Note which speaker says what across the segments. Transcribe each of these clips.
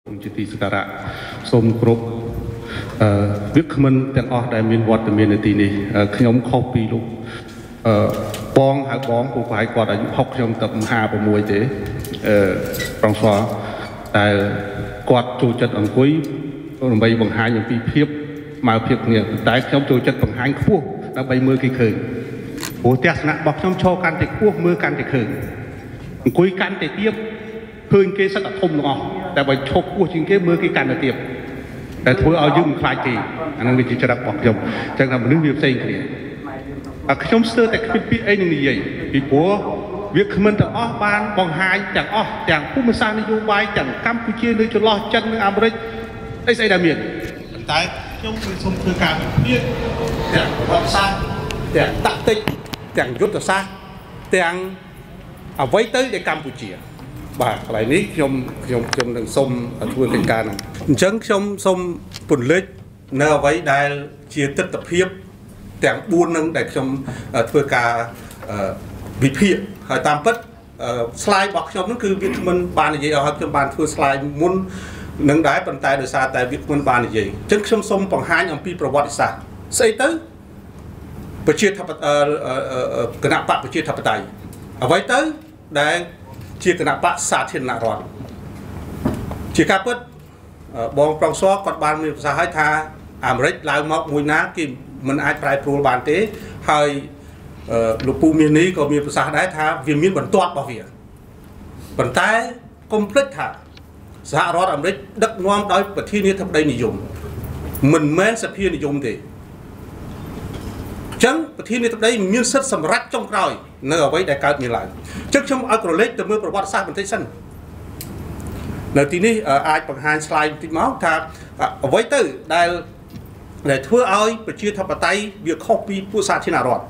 Speaker 1: ជាទីសក្ការៈសូមគ្រប់វិក្កាមិនទាំងអស់ដែលមានវត្តមាននៅទីនេះខ្ញុំខុសពីលោកបងហៅបងពូប្រហែលគាត់អាយុ60ខ្ញុំទឹក56ទេប្រងស្វាតែគាត់ចូលចិត្តអង្គុយដើម្បីបង្ហាញអំពីភាពស្មើភាពគ្នាតែខ្ញុំចូលចិត្តបង្ហាញខ្ពស់ដើម្បីមើលគេឃើញព្រោះទស្សនៈរបស់ខ្ញុំឈរកាន់តែខ្ពស់មើលកាន់តែឃើញអង្គុយកាន់តែទៀតឃើញគេសឹកតែធំទាំងអស់តែបើឈប់ពោះជាងគេមើលគេកាន់តែទៀតតែធ្វើឲ្យយើងមិនខ្លាចគេអានឹងវាជាចរិតរបស់ខ្ញុំអញ្ចឹងថាមនុស្សវាផ្សេងគ្នាខ្ញុំស្ទើរតែគ្មានពាក្យអីនឹងនិយាយពីព្រោះវាគ្មិនទាំងអស់បានបង្ហាញទាំងអស់ទាំងភូមិសាស្ត្រនយោបាយទាំងកម្ពុជានៅចន្លោះចិននិងអាមេរិកអីស្អីដែលមានតែខ្ញុំគឺសូមធ្វើការវិភាគទាំងប្រវត្តិសាស្ត្រទាំងតាក់ទិកទាំងយុទ្ធសាស្ត្រទាំងអ្វីទៅដែលកម្ពុជាបាទកន្លែងនេះខ្ញុំនឹងសូមធ្វើកិច្ចការហ្នឹងអញ្ចឹងខ្ញុំសូមពន្លិចនៅអ្វីដែលជាទស្សនវិជ្ជាទាំង4នឹងដែលខ្ញុំធ្វើការវិភាគហើយតាមពិត slide របស់ខ្ញុំហ្នឹងគឺវាមិនបាននិយាយឲ្យខ្ញុំបានធ្វើ slide មុននឹងដែរប៉ុន្តែដោយសារតែវាមិនបាននិយាយអញ្ចឹងខ្ញុំសូមបង្ហាញអំពីប្រវត្តិសាស្ត្រស្អីទៅប្រជាធិបតេយ្យគណៈបកប្រជាធិបតេយ្យអ្វីទៅដែលជាគណៈបកសាធារណរដ្ឋជាការពិតបងប្រងសគាត់បានមានប្រសាសន៍ឲ្យថាអាមេរិកឡើងមកមួយណាគេមិនអាចប្រែប្រួលបានទេហើយលោកពូមាននេះក៏មានប្រសាសន៍ដែរថាវាមានបន្ទាត់របស់វាប៉ុន្តែកុំភ្លេចថាសហរដ្ឋអាមេរិកដឹកនាំដោយប្រធានាធិបតីនិយមមិនមែនសភានិយមទេអញ្ចឹងប្រធានាធិបតីមានសិទ្ធិសម្រេចចុងក្រោយនៅអ្វីដែលកើតមានឡើងអញ្ចឹងខ្ញុំឲ្យក្រឡេកទៅមើលប្រវត្តិសាស្ត្របន្តិចសិននៅទីនេះអាចបង្ហាញ slide បន្តិចមកថាអ្វីទៅដែលធ្វើឲ្យប្រជាធិបតេយ្យវាខុសពីពួកសាធារណរដ្ឋ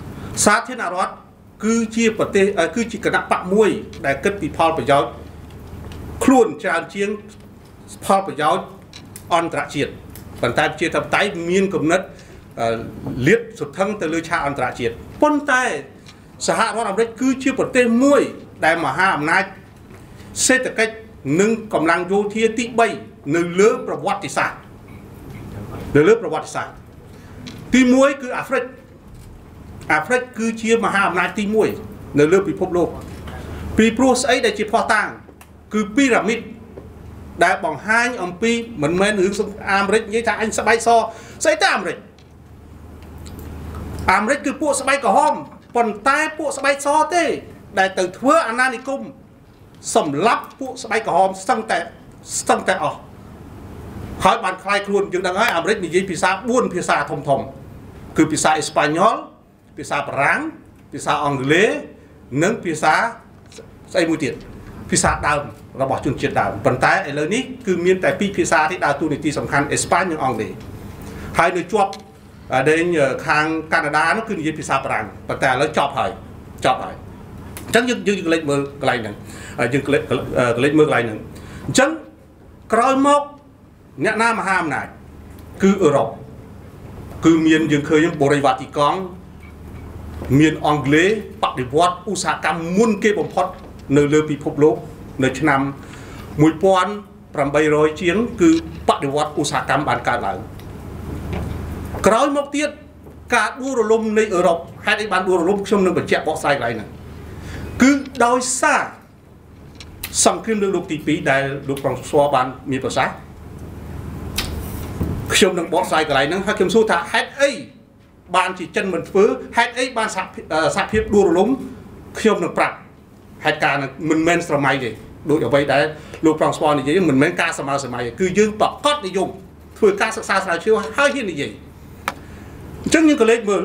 Speaker 1: គឺជាប្រទេសគឺជាគណៈបកមួយដែលគិតពីផលប្រយោជន៍ខ្លួនច្រើនជាងផលប្រយោជន៍អន្តរជាតិប៉ុន្តែប្រជាធិបតេយ្យមានគំនិតលាតសន្ធឹងទៅលើឆាកអន្តរជាតិប៉ុន្តែសហរដ្ឋអាមេរិកគឺជាប្រទេសមួយដែលមហាអំណាចសេដ្ឋកិច្ចនិងកម្លាំងយោធាទី3នៅលើប្រវត្តិសាស្ត្រទី1គឺអាហ្វ្រិកគឺជាមហាអំណាចទី1នៅលើពិភពលោកពីព្រោះស្អីដែលជាភស្តុតាងគឺពីរ៉ាមីតដែលបង្ហាញអំពីមិនមែនរឿងអាមេរិកនិយាយថាអញស្បែកសស្អីទៅអាមេរិកគឺពួកស្បែកក្រហមប៉ុន្តែពួកស្បែកសទេដែលទៅធ្វើអាណានិគមសម្លាប់ពួកស្បែកក្រហមស្ទឹងតែអស់ហើយបានคลายខ្លួនយើងដឹងហើយអាមេរិកនិយាយភាសា4ភាសាធំគឺភាសាអេស្ប៉ាញ៉ុលភាសាបារាំងភាសាអង់គ្លេសនិងភាសាស្អីមួយទៀតភាសាដើមរបស់ជនជាតិដើមប៉ុន្តែឥឡូវនេះគឺមានតែ2ភាសាទេដើរតួនាទីសំខាន់អេស្ប៉ាញនិងអង់គ្លេសហើយនៅជាប់ដែលខាងកាណាដានោះគឺនិយាយភាសាបារាំងប៉ុន្តែឥឡូវចប់ហើយអញ្ចឹងយើងកលេចមើលកន្លែងហ្នឹងយើងកលេចមើលកន្លែងហ្នឹងអញ្ចឹងក្រោយមកអ្នកណាមហាអំណាចគឺអឺរ៉ុបគឺមានយើងឃើញបូរីវ៉ាទីកង់មានអង់គ្លេសបដិវត្តឧស្សាហកម្មមុនគេបំផុតនៅលើពិភពលោកនៅឆ្នាំ1800ជាងគឺបដិវត្តឧស្សាហកម្មបានកើតឡើងក្រោយមកទៀតការដួលរលំនៃអឺរ៉ុបហេតុអីបានដួលរលំខ្ញុំនឹងបញ្ជាក់បកស្រាយកន្លែងហ្នឹងគឺដោយសារសង្គ្រាមលើកទី2ដែលលោកប្រងស្វបានមានប្រសាសន៍ខ្ញុំនឹងបកស្រាយកន្លែងហ្នឹងហើយខ្ញុំសួរថាហេតុអីបានជាចិនមិនធ្វើហេតុអីបានសហភាពដួលរលំខ្ញុំនឹងប្រាប់ហេតុការណ៍ហ្នឹងមិនមែនស្រមៃទេដូចអ្វីដែលលោកប្រងស្វនិយាយមិនមែនការសម័យគឺយើងប្រកាសនិយមធ្វើការសិក្សាស្រាវជ្រាវហើយហ៊ាននិយាយអញ្ចឹងយើងក៏លេចមើល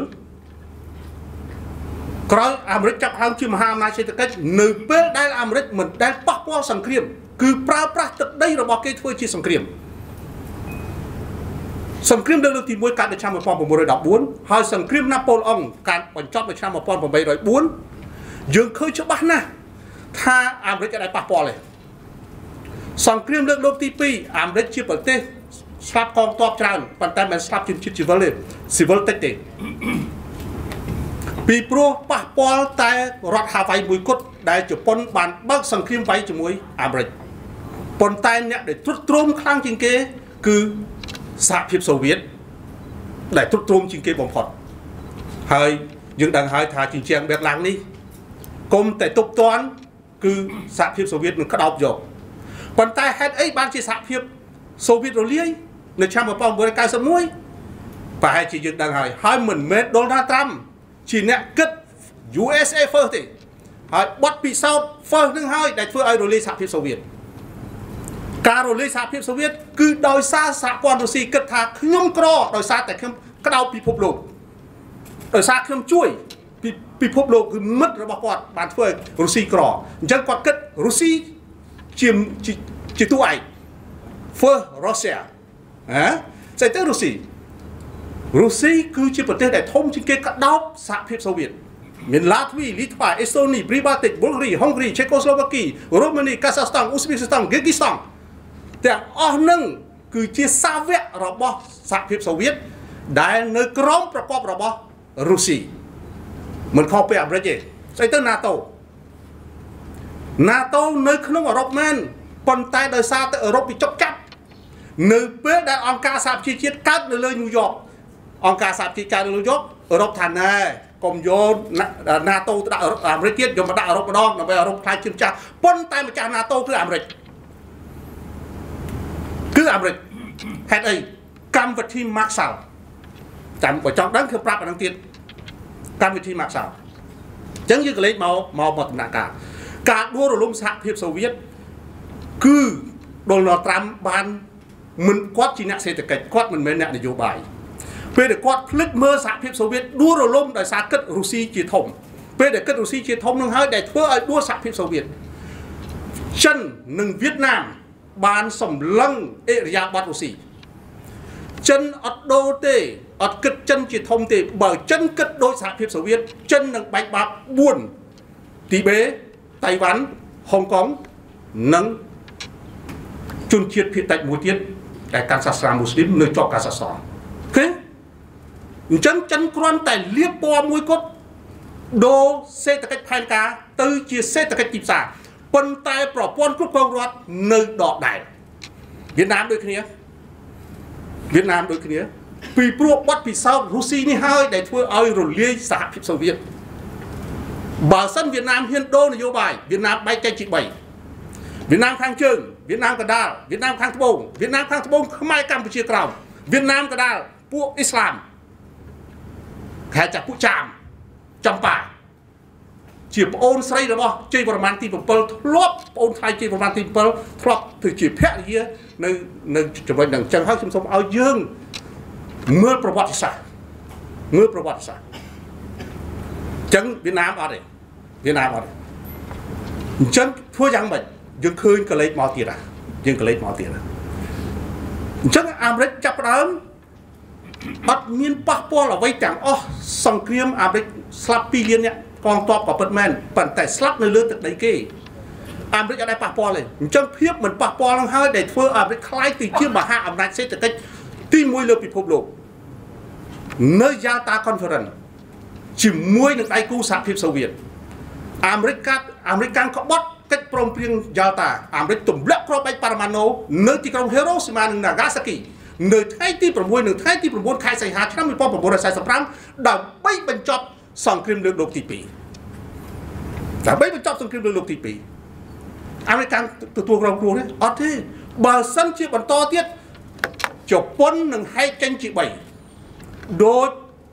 Speaker 1: ក្រោយអាមេរិកចាប់ហៅជាមហាអំណាចសេដ្ឋកិច្ចនៅពេលដែលអាមេរិកមិនដែលប៉ះពាល់សង្គ្រាមគឺប្រើប្រាស់ទឹកដីរបស់គេធ្វើជាសង្គ្រាមលើកទី1កើតនៅឆ្នាំ1914ហើយសង្គ្រាមណាប៉ូឡុងកើតបញ្ចប់នៅឆ្នាំ1804យើងឃើញច្បាស់ណាស់ថាអាមេរិកអាចប៉ះពាល់ទេសង្គ្រាមលើកទី2អាមេរិកជាប្រទេសស្លាប់កងទ័ពច្រើនប៉ុន្តែមិនស្លាប់ជនជាតិស៊ីវិលទេស៊ីវិលតិចទេពីព្រោះប៉ះពាល់តែរដ្ឋហាវ៉ៃមួយគត់ដែលជប៉ុនបានបើកសង្គ្រាមវាយជាមួយអាមេរិក
Speaker 2: ប៉ុន្តែអ្នកដែលទ្រុឌទ្រោមខ្លាំងជាងគេគឺសហភាពសូវៀតដែលទ្រុឌទ្រោមជាងគេបំផុតហើយយើងដឹងហើយថាជញ្ជាំងបេតឡាំងនេះគុំតែទប់ទាន់គឺសហភាពសូវៀតនឹងក្តោបយកប៉ុន្តែហេតុអីបានជាសហភាពសូវៀតរលាយនៅឆ្នាំ1991ប្រហែលជាយើងដឹងហើយមិនមែន Donald Trump ជាអ្នកគិត USA first ទេហើយបទពិសោធន៍ first នឹងហើយដែលធ្វើឲ្យរលាយសហភាពសូវៀតការរលាយសហភាពសូវៀតគឺដោយសារសហព័ន្ធរុស្ស៊ីគិតថាខ្ញុំក្រដោយសារតែខ្ញុំក្តោបពិភពលោកដោយសារខ្ញុំជួយពិភពលោកគឺមិត្តរបស់គាត់បានធ្វើឲ្យរុស្ស៊ីក្រអញ្ចឹងគាត់គិតរុស្ស៊ីជាតួឯក first Russia ស្អីទៅរុស្ស៊ីគឺជាប្រទេសដែលធំជាងគេក្តោបសហភាពសូវៀតមានឡាត្វីលីថ្វាអេស្តូនីព្រីបាតិកប៊ុលហ្គារីហុងគ្រីឆេកូស្លូវ៉ាគីរូម៉ានីកាហ្សាស្តានអ៊ូស្ប៊ីកស្តានហ្គីគីស្តានទាំងអស់នឹងគឺជាសាវករបស់សហភាពសូវៀតដែលនៅក្រោមប្រកបរបស់រុស្ស៊ីមិនខុសពីអាមេរិកទេស្អីទៅ NATO នៅក្នុងអឺរ៉ុបមែនប៉ុន្តែដោយសារតែអឺរ៉ុបវាចុកចាប់នៅពេលដែលអង្គការសហប្រជាជាតិកើតនៅលើញូវយ៉កអង្គការសហប្រជាជាតិកើតនៅលើញូវយ៉កអឺរ៉ុបថាណែកុំយក NATO ទៅដាក់អាមេរិកទៀតយកមកដាក់អឺរ៉ុបម្ដងដើម្បីអឺរ៉ុបខ្លាចជាម្ចាស់ប៉ុន្តែម្ចាស់ NATO គឺអាមេរិកហេតុអីកម្មវិធី Marshall ចាំបើចង់ដឹងខ្ញុំប្រាប់អានឹងទៀតកម្មវិធី Marshall អញ្ចឹងយើងក៏លេចមកដំណាក់កាលការដួលរលំសហភាពសូវៀតគឺ Donald Trump បានមិនគាត់ជាអ្នកសេដ្ឋកិច្ចគាត់មិនមែនអ្នកនយោបាយពេលដែលគាត់ភ្លេចមើលសហភាពសូវៀតដួលរលំដោយសារគិតរុស្ស៊ីជាធំពេលដែលគិតរុស្ស៊ីជាធំនឹងហើយដែលធ្វើឲ្យដួលសហភាពសូវៀតចិននិងវៀតណាមបានសម្លឹងអិរិយាបថរុស្ស៊ីចិនអត់ដូរទេអត់គិតចិនជាធំទេបើចិនគិតដោយសហភាពសូវៀតចិននឹងបែកបាក់4ទីបេតៃវ៉ាន់ហុងកុងនិងជនជាតិភាគតិចមួយទៀតដែលកាន់សាសនាមូស្លីមនៅជាប់កាហ្សាស្តានអូខេអញ្ចឹងចិនគ្រាន់តែលាបពណ៌មួយគត់ដូរសេដ្ឋកិច្ចផែនការទៅជាសេដ្ឋកិច្ចទីផ្សារប៉ុន្តែប្រព័ន្ធគ្រប់គ្រងរដ្ឋនៅដដែលវៀតណាមដូចគ្នាពីព្រោះបទពិសោធន៍រុស្ស៊ីនេះហើយដែលធ្វើឲ្យរលាយសហភាពសូវៀតបើសិនវៀតណាមហ៊ានដូរនយោបាយវៀតណាមបែកចែកជា3វៀតណាមខាងជើងវៀតណាមកណ្ដាលវៀតណាមខាងត្បូងខ្មែរកម្ពុជាក្រោមវៀតណាមកណ្ដាលពួកអ៊ីស្លាមខែចាស់ពួកចាមចំប៉ាជាប្អូនស្រីរបស់ជ័យវរ្ម័នទី7ធ្លាប់ប្អូនថ្លៃជ័យវរ្ម័នទី7ធ្លាប់ទៅជាភរិយានៅចំណុចហ្នឹងអញ្ចឹងហើយខ្ញុំសូមឲ្យយើងមើលប្រវត្តិសាស្ត្រអញ្ចឹងវៀតណាមអត់ទេអញ្ចឹងធ្វើយ៉ាងម៉េចយើងឃើញកលេចមកទៀតអញ្ចឹងអាមេរិកចាប់ផ្ដើមអត់មានប៉ះពាល់អ្វីទាំងអស់សង្គ្រាមអាមេរិកស្លាប់2លានអ្នកកងទ័ពក៏ពិតមែនប៉ុន្តែស្លាប់នៅលើទឹកដីគេអាមេរិកអត់ដែរប៉ះពាល់ទេអញ្ចឹងភាពមិនប៉ះពាល់នឹងហើយដែលធ្វើអាមេរិកខ្លាយទៅជាមហាអំណាចសេដ្ឋកិច្ចទី1លើពិភពលោកនៅ Yalta Conference ជាមួយនឹងដៃគូសហភាពសូវៀតអាមេរិកក្បត់កិច្ចព្រមព្រៀង Yalta អាមេរិកទម្លាក់គ្រាប់បែកប៉ារ៉ាម៉ាណូនៅទីក្រុង Hiroshima និង Nagasaki នៅថ្ងៃទី6និងថ្ងៃទី9ខែសីហាឆ្នាំ1945ដើម្បីបញ្ចប់សង្គ្រាមលើកទី2អាមេរិកទទួលរងគ្រោះនេះអត់ទេបើសិនជាបន្តទៀតជប៉ុននឹងហែកចេញជា3ដូច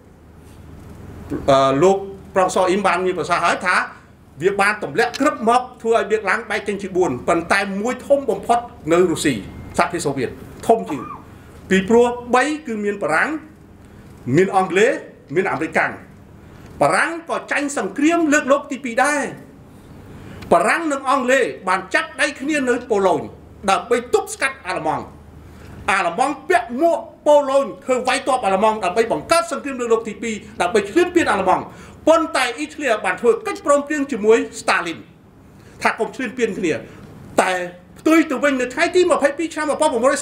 Speaker 2: លោកប្រងសអ៊ីមបានមានប្រសាសន៍ហើយថាវាបានទម្លាក់ក្រឹបមកធ្វើឲ្យវាឡើងបែកចេញជា4ប៉ុន្តែមួយធំបំផុតនៅរុស្ស៊ីសហភាពសូវៀតធំជាងពីព្រោះ3គឺមានបារាំងមានអង់គ្លេសមានអាមេរិកបារាំងក៏ចាញ់សង្គ្រាមលើកលោកទី2ដែរបារាំងនិងអង់គ្លេសបានចាប់ដៃគ្នានៅប៉ូឡូញដើម្បីទប់ស្កាត់អាល្លឺម៉ង់ពាក់មួកប៉ូឡូញធ្វើវាយទ័ពអាល្លឺម៉ង់ដើម្បីបង្កើតសង្គ្រាមលើកលោកទី2ដើម្បីឈ្លានពានអាល្លឺម៉ង់ប៉ុន្តែអ៊ីតាលីបានធ្វើកិច្ចព្រមព្រៀងជាមួយស្តាលីនថាកុំឈ្លានពានគ្នាតែផ្ទុយទៅវិញនៅថ្ងៃទី22ឆ្នាំ1941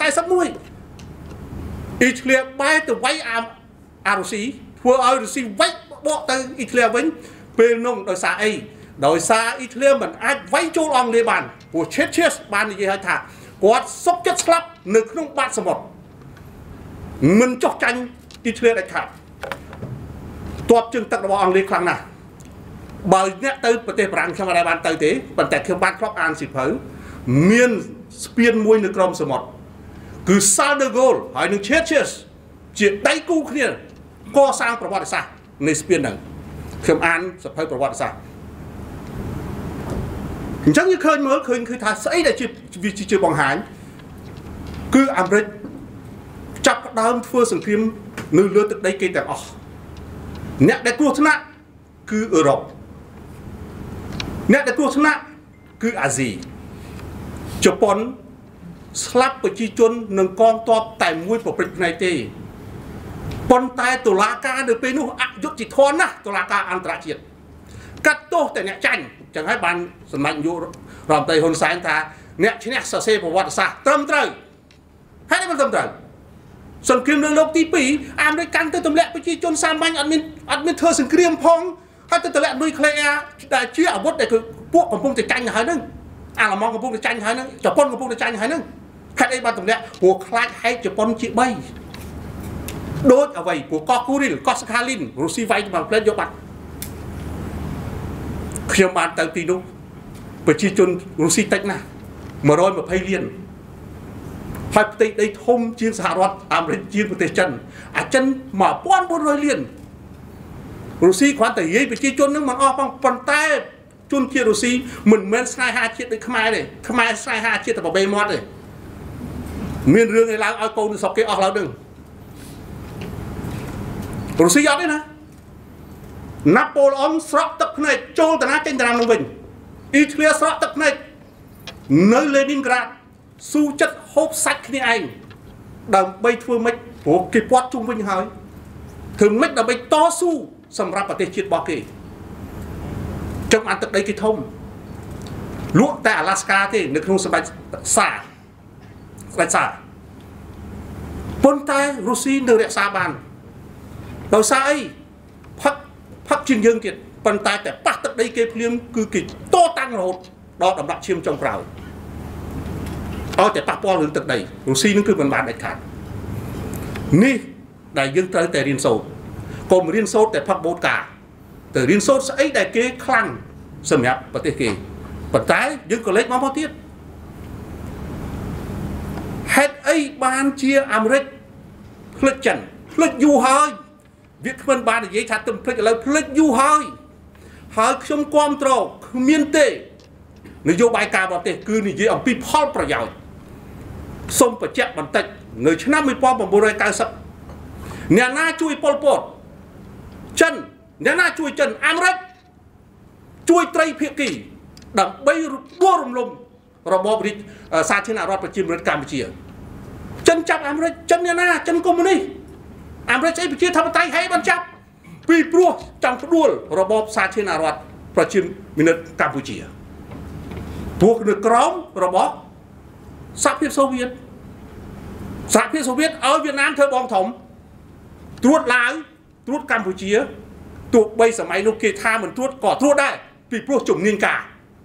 Speaker 2: អ៊ីតាលីបែរទៅវាយអារុស្ស៊ីធ្វើឲ្យរុស្ស៊ីវាយបកទៅអ៊ីតាលីវិញពេលនោះដោយសារអីដោយសារអ៊ីតាលីមិនអាចវាយចូលអង់គ្លេសបានព្រោះ Churchill បាននិយាយឲ្យថាគាត់សុកចិត្តស្លាប់នៅក្នុងបាតសមុទ្រមិនចោះចាញ់ទីធ្លាដាច់ខាតទ័ពជើងទឹករបស់អង់គ្លេសខ្លាំងណាស់បើអ្នកទៅប្រទេសបារាំងខ្ញុំអត់បានទៅទេប៉ុន្តែខ្ញុំបានធ្លាប់អានសៀវភៅមានស្ពានមួយនៅក្រោមសមុទ្រគឺ Charles de Gaulle ហើយនឹង Churchill ជាដៃគូគ្នាកសាងប្រវត្តិសាស្ត្រនៃស្ពានហ្នឹងខ្ញុំអានសៀវភៅប្រវត្តិសាស្ត្រអញ្ចឹងយើងឃើញមើលឃើញថាស្អីដែលជាបង្ហាញគឺអាមេរិកចាប់ផ្ដើមធ្វើសង្គ្រាមនៅលើទឹកដីគេទាំងអស់អ្នកដែលគ្រោះថ្នាក់គឺអឺរ៉ុបអ្នកដែលគ្រោះថ្នាក់គឺអាស៊ីជប៉ុនស្លាប់ប្រជាជននិងកងទ័ពតែមួយប្រព្រឹត្តផ្នែកទេប៉ុន្តែតុលាការនៅពេលនោះអយុត្តិធម៌ណាស់តុលាការអន្តរជាតិកាត់ទោសតែអ្នកចាញ់ចឹងហើយបានសម្ដេចនាយករដ្ឋមន្ត្រីហ៊ុនសែនថាអ្នកឈ្នះសរសេរប្រវត្តិសាស្ត្រត្រឹមត្រូវហើយមិនត្រឹមត្រូវសង្គ្រាមលើលោកទី2អាមេរិកកាន់ទៅទម្លាក់ប្រជាជនសាមញ្ញអត់មានធ្វើសង្គ្រាមផងហើយទៅទម្លាក់នុយក្លេអ៊ែរដែលជាអាវុធដែលគឺពួកកំពុងតែចាញ់ទៅហើយហ្នឹងអាល្លឺម៉ង់កំពុងតែចាញ់ហើយហ្នឹងជប៉ុនកំពុងតែចាញ់ហើយហ្នឹងខេត្តអីបានទម្លាក់ព្រោះខ្លាចហែកជប៉ុនជា3ដូចអ្វីព្រោះកោះគូរីលកោះសាខាលីនរុស្ស៊ីវាយមកផ្លេតយកបាត់ខ្ញុំបានទៅទីនោះប្រជាជនរុស្ស៊ីតិចណាស់120លានហើយផ្ទៃដីធំជាងសហរដ្ឋអាមេរិកជាងប្រទេសចិនអាចិន1400លានរុស្ស៊ីគ្រាន់តែនិយាយប្រជាជននឹងមិនអស់ផងប៉ុន្តែជនជាតិរុស្ស៊ីមិនមែនស្នេហាជាតិដូចខ្មែរទេខ្មែរស្នេហាជាតិតែបបេមាត់ទេមានរឿងឯឡើងឲ្យកូននៅស្រុកគេអស់ឡើងនឹងរុស្ស៊ីអត់ទេណាណាប៉ូឡេអុងស្រក់ទឹកភ្នែកចូលតាណាចេញតាណានឹងវិញអ៊ីតាលីស្រក់ទឹកភ្នែកនៅលេនីនក្រាដស៊ូចិត្តហូបសាច់គ្នាឯងដើម្បីធ្វើម៉េចព្រោះគេពាត់ជុំវិញហើយធ្វើម៉េចដើម្បីតស៊ូសម្រាប់ប្រទេសជាតិរបស់គេចឹងបានទឹកដីគេធំលក់តែអាឡាស្កាទេនៅក្នុងសម្ដេចសាប៉ុន្តែរុស្ស៊ីនៅរក្សាបានដោយសារអីផឹកជាងយើងទៀតប៉ុន្តែតែប៉ះទឹកដីគេភ្លាមគឺគេតតាំងរហូតដល់ដំណាក់ឈាមចុងក្រោយឲ្យតែប៉ះពាល់រឿងទឹកដីរុស្ស៊ីនឹងគឺមិនបានដាច់ខាតនេះដែលយើងត្រូវតែរៀនសូត្រកុំរៀនសូត្រតែផឹកបូតកាទៅរៀនសូត្រស្អីដែលគេខ្លាំងសម្រាប់ប្រទេសគេប៉ុន្តែយើងក៏លេចមកទៀតហេតុអីបានជាអាមេរិកផ្លិចចិនផ្លិចយូរហើយវាគ្មិនបាននិយាយថាទៅផ្លិចឥឡូវផ្លិចយូរហើយខ្ញុំគ្រប់គ្រងគ្មានទេនយោបាយការបរទេសគឺនិយាយអំពីផលប្រយោជន៍សូមបញ្ជាក់បន្តិចនៅឆ្នាំ1990អ្នកណាជួយប៉ុលពតចិនអ្នកណាជួយចិនអាមេរិកជួយត្រីភាគីដើម្បីដួលរំលំរបបសាធារណរដ្ឋប្រជាមានិតកម្ពុជាចិនចាប់អាមេរិកចិនអ្នកណាចិនកុម្មុយនីសអាមេរិកស្អីប្រជាធិបតេយ្យហេបានចាប់ពីព្រោះចង់ផ្ដួលរបបសាធារណរដ្ឋប្រជាមានិតកម្ពុជាព្រោះនៅក្រោមរបស់សហភាពសូវៀតឲ្យវៀតណាមធ្វើបងធំត្រួតឡាវត្រួតកម្ពុជាទោះបីសម័យនោះគេថាមិនត្រួតក៏ត្រួតដែរពីព្រោះជំនាញការ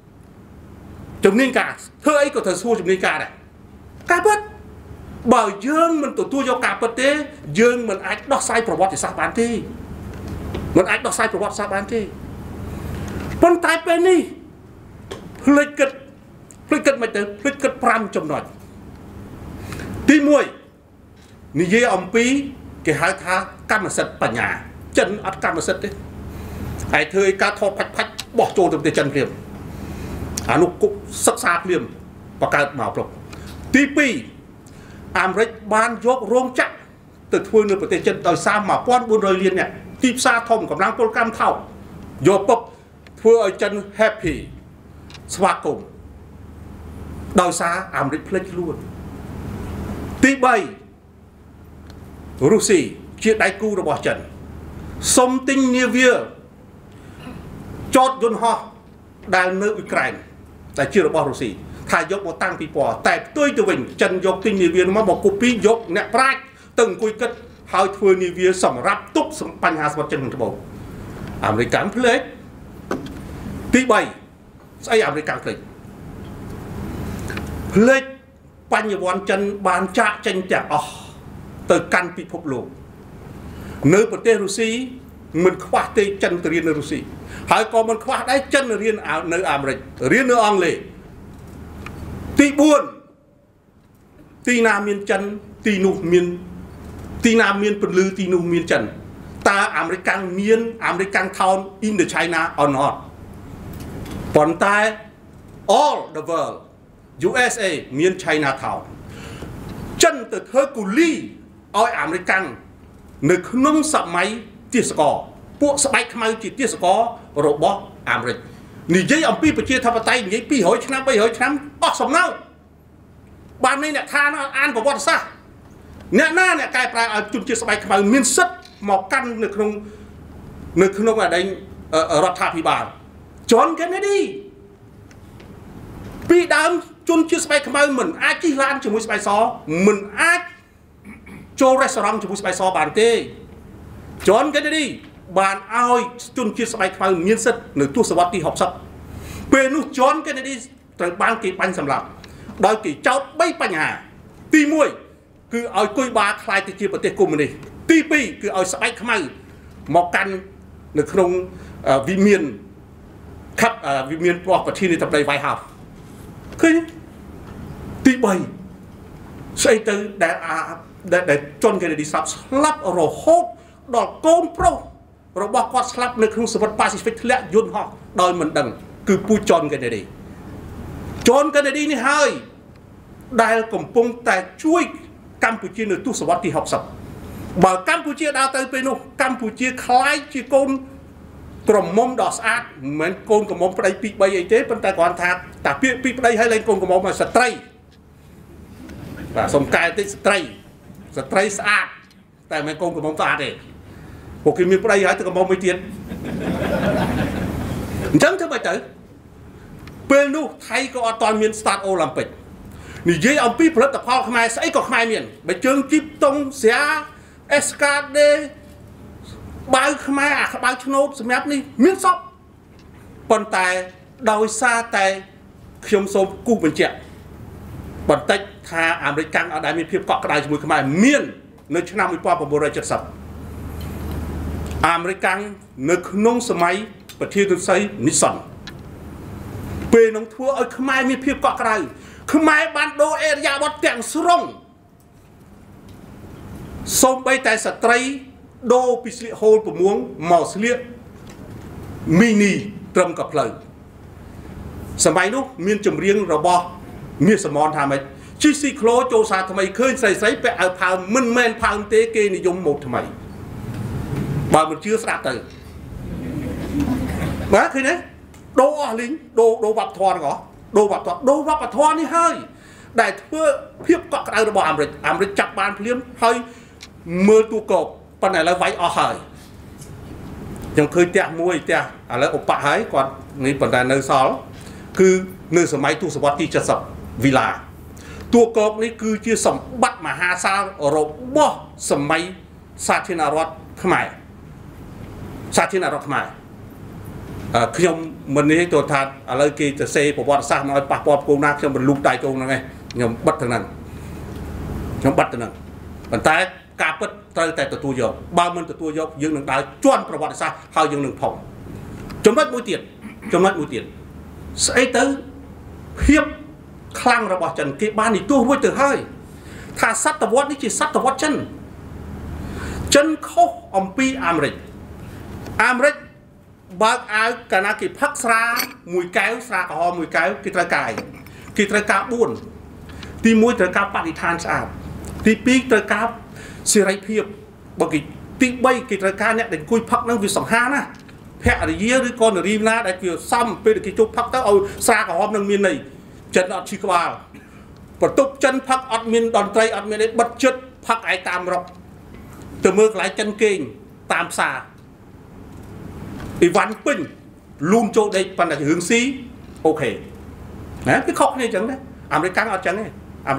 Speaker 2: ធ្វើអីក៏ត្រូវសួរជំនាញការដែរការពិតបើយើងមិនទទួលយកការពិតទេយើងមិនអាចដោះស្រាយប្រវត្តិសាស្ត្របានទេប៉ុន្តែពេលនេះភ្លេចគិតមិនទៅភ្លេចគិត5ចំណុចទី1និយាយអំពីគេហៅថាកម្មសិទ្ធិបញ្ញាចិនអត់កម្មសិទ្ធិទេហើយធ្វើឲ្យការថតផាច់បោះចូលទៅប្រទេសចិនភ្លាមអានោះគុកសិក្សាភ្លាមបង្កើតមកប្រុកទី2អាមេរិកបានយករោងចក្រទៅធ្វើនៅប្រទេសចិនដោយសារ1400លានអ្នកទីផ្សារធំកម្លាំងពលកម្មថោកយកពុកធ្វើឲ្យចិន happy ស្វាគមន៍ដោយសារអាមេរិកភ្លេចខ្លួនទី3រុស្ស៊ីជាដៃគូរបស់ចិនសុំទិញនាវាចតយន្តហោះដែលនៅអ៊ុយក្រែនតែជារបស់រុស្ស៊ីថាយកមកតាំងពីពណ៌តែផ្ទុយទៅវិញចិនយកទិញនាវាមកគូពីយកអ្នកប្រាជ្ញទៅអង្គុយគិតហើយធ្វើនាវាសម្រាប់ទប់បញ្ហាសមុទ្រចិនខាងត្បូងអាមេរិកកាំភ្លេចទី3ស្អីអាមេរិកកាំភ្លេចបញ្ញវន្តចិនបានចាក់ចេញទាំងអស់ទៅកាន់ពិភពលោកនៅប្រទេសរុស្ស៊ីមិនខ្វះទេចិនទៅរៀននៅរុស្ស៊ីហើយក៏មិនខ្វះដែរចិនរៀននៅអាមេរិករៀននៅអង់គ្លេសទី4ទីណាមានចិនទីនោះមានទីណាមានពលឺទីនោះមានចិនតើអាមេរិកមានអាមេរិកថោន in the China or not ប៉ុន្តែ all the world USA មាន China town ចិនទៅធ្វើគូលីឲ្យអាមេរិកនៅក្នុងសម័យទាសករពួកស្បែកខ្មៅជាទាសកររបស់អាមេរិកនិយាយអំពីប្រជាធិបតេយ្យនិយាយ200ឆ្នាំ300ឆ្នាំអស់សំណើចបាននេះអ្នកថាអានប្រវត្តិសាស្ត្រអ្នកណាអ្នកកែប្រែឲ្យជនជាតិស្បែកខ្មៅមានសិទ្ធិមកកាន់នៅក្នុងអដែងរដ្ឋាភិបាល John Kennedy ពីដើមជនជាតិស្បែកខ្មៅមិនអាចជិះឡានជាមួយស្បែកសមិនអាចចូលរេស្តូរ៉ង់ជាមួយស្បែកសបានទេ John Kennedy បានឲ្យជនជាតិស្បែកខ្មៅមានសិទ្ធិនៅទសវត្សរ៍ទី60ពេលនោះ John Kennedy ត្រូវបានគេបាញ់សម្លាប់ដោយគេចោទ3បញ្ហាទី1គឺឲ្យគុយបាខ្លាយទៅជាប្រទេសកុម្មុយនីសទី2គឺឲ្យស្បែកខ្មៅមកកាន់នៅក្នុងវិមានខាត់វិមានប្រធានាធិបតី White House ឃើញទី3ស្អីទៅដែលចុន Kennedy ស្លាប់រហូតដល់កូនប្រុសរបស់គាត់ស្លាប់នៅក្នុងសមុទ្រប៉ាស៊ីហ្វិកធ្លាក់យន្តហោះដោយមិនដឹងគឺពូចុន Kennedy ចុន Kennedy នេះហើយដែលកំពុងតែជួយកម្ពុជានៅទសវត្សរ៍ទី60បើកម្ពុជាដើរទៅពេលនោះកម្ពុជាคล้ายជាកូនក្រមុំដ៏ស្អាតមិនមែនកូនក្រមុំប្តី2 3អីទេប៉ុន្តែគាត់ថាតាពាក្យពីប្តីឲ្យលេងកូនក្រមុំឲ្យស្ត្រីបាទសុំកែតិចស្ត្រីស្អាតតែមិនមែនកូនក្រមុំស្អាតទេពួកគេមានប្តីហើយទៅក្រមុំមួយទៀតអញ្ចឹងធ្វើម៉េចទៅពេលនោះថៃក៏អត់ទាន់មាន Start Olympic និយាយអំពីផលិតផលខ្មែរស្អីក៏ខ្មែរមានបើជើងជីបតុងស្រា SKD បាវខ្មែរអាក្បាវឆ្នោតសម្រាប់នេះមានសពប៉ុន្តែដោយសារតែខ្ញុំសូមគូសបញ្ជាក់បន្តិចថាអាមេរិកអត់ដែលមានភាពកក់ក្ដៅជាមួយខ្មែរមាននៅឆ្នាំ1970អាមេរិកនៅក្នុងសម័យប្រធានទុនស័យ Nixon ពេលនោះធ្វើឲ្យខ្មែរមានភាពកក់ក្ដៅខ្មែរបានដូរអេរយាប័តទាំងស្រុងសូម្បីតែស្ត្រីដូរពីស្លៀកហូល6មកស្លៀកមីនីត្រឹមកផ្លូវសម័យនោះមានចម្រៀងរបស់មាសសមនថាម៉េចជីស៊ីក្លូចូលសារថ្មីឃើញស្រីពាក់អាវផើងមិនមែនផើងទេគេនិយមម៉ូដថ្មីបើមិនជឿស្ដាប់ទៅបាទឃើញទេដូរអស់លីងដូរវប្បធម៌ហ្នឹងដូរវប្បធម៌នេះហើយដែលធ្វើភាពកក់ក្ដៅរបស់អាមេរិកចាប់បានភ្លាមហើយមើលទូកោកប៉ុន្តែឥឡូវវាយអស់ហើយខ្ញុំឃើញផ្ទះមួយផ្ទះឥឡូវឧបហើយគាត់នេះប៉ុន្តែនៅសល់គឺនៅសម័យទសវត្សរ៍ទី70វីឡាទូកោកនេះគឺជាសម្បត្តិមហាសាលរបស់សម័យសាធារណរដ្ឋខ្មែរខ្ញុំមិននេះទៅថាឥឡូវគេទៅសេប្រវត្តិសាស្ត្រមកឲ្យប៉ះពាល់គោលណាខ្ញុំមិនលូកដៃជោងហ្នឹងឯងខ្ញុំបិទទៅហ្នឹងប៉ុន្តែការពិតត្រូវតែទទួលយកបើមិនទទួលយកយើងនឹងដើរជន់ប្រវត្តិសាស្ត្រហើយយើងនឹងផុសចំណុចមួយទៀតស្អីទៅភាពខ្លាំងរបស់ចិនគេបាននិទាសរួចទៅហើយថាសតវត្សនេះជាសតវត្សចិនខុសអំពីអាមេរិកបើកអាវកាលណាគេផឹកស្រាមួយកែវស្រាក្រហមមួយកែវគេត្រូវការ4ទី1ត្រូវការបរិស្ថានស្អាតទី2ត្រូវការសេរីភាពបើគេទី3គេត្រូវការអ្នកដែលអង្គុយផឹកនឹងវាសង្ហាណាភរិយាឬក៏នារីណាដែលគេសំពេលគេជប់ផឹកទៅឲ្យស្រាក្រហមនឹងមានន័យចិនអត់ឈឺក្បាលបន្ទប់ចិនផឹកអត់មានតន្ត្រីអត់មានអីបិទជិតផឹកឯតាមរកទៅមើលកន្លែងចិនគេងតាមផ្សារអីវ៉ាន់ពេញលូនចូលដេកប៉ុន្តែរឿងស៊ីអូខេណាវាខុសគ្នាអញ្ចឹងដែរអាមេរិកអត់អញ្ចឹងទេ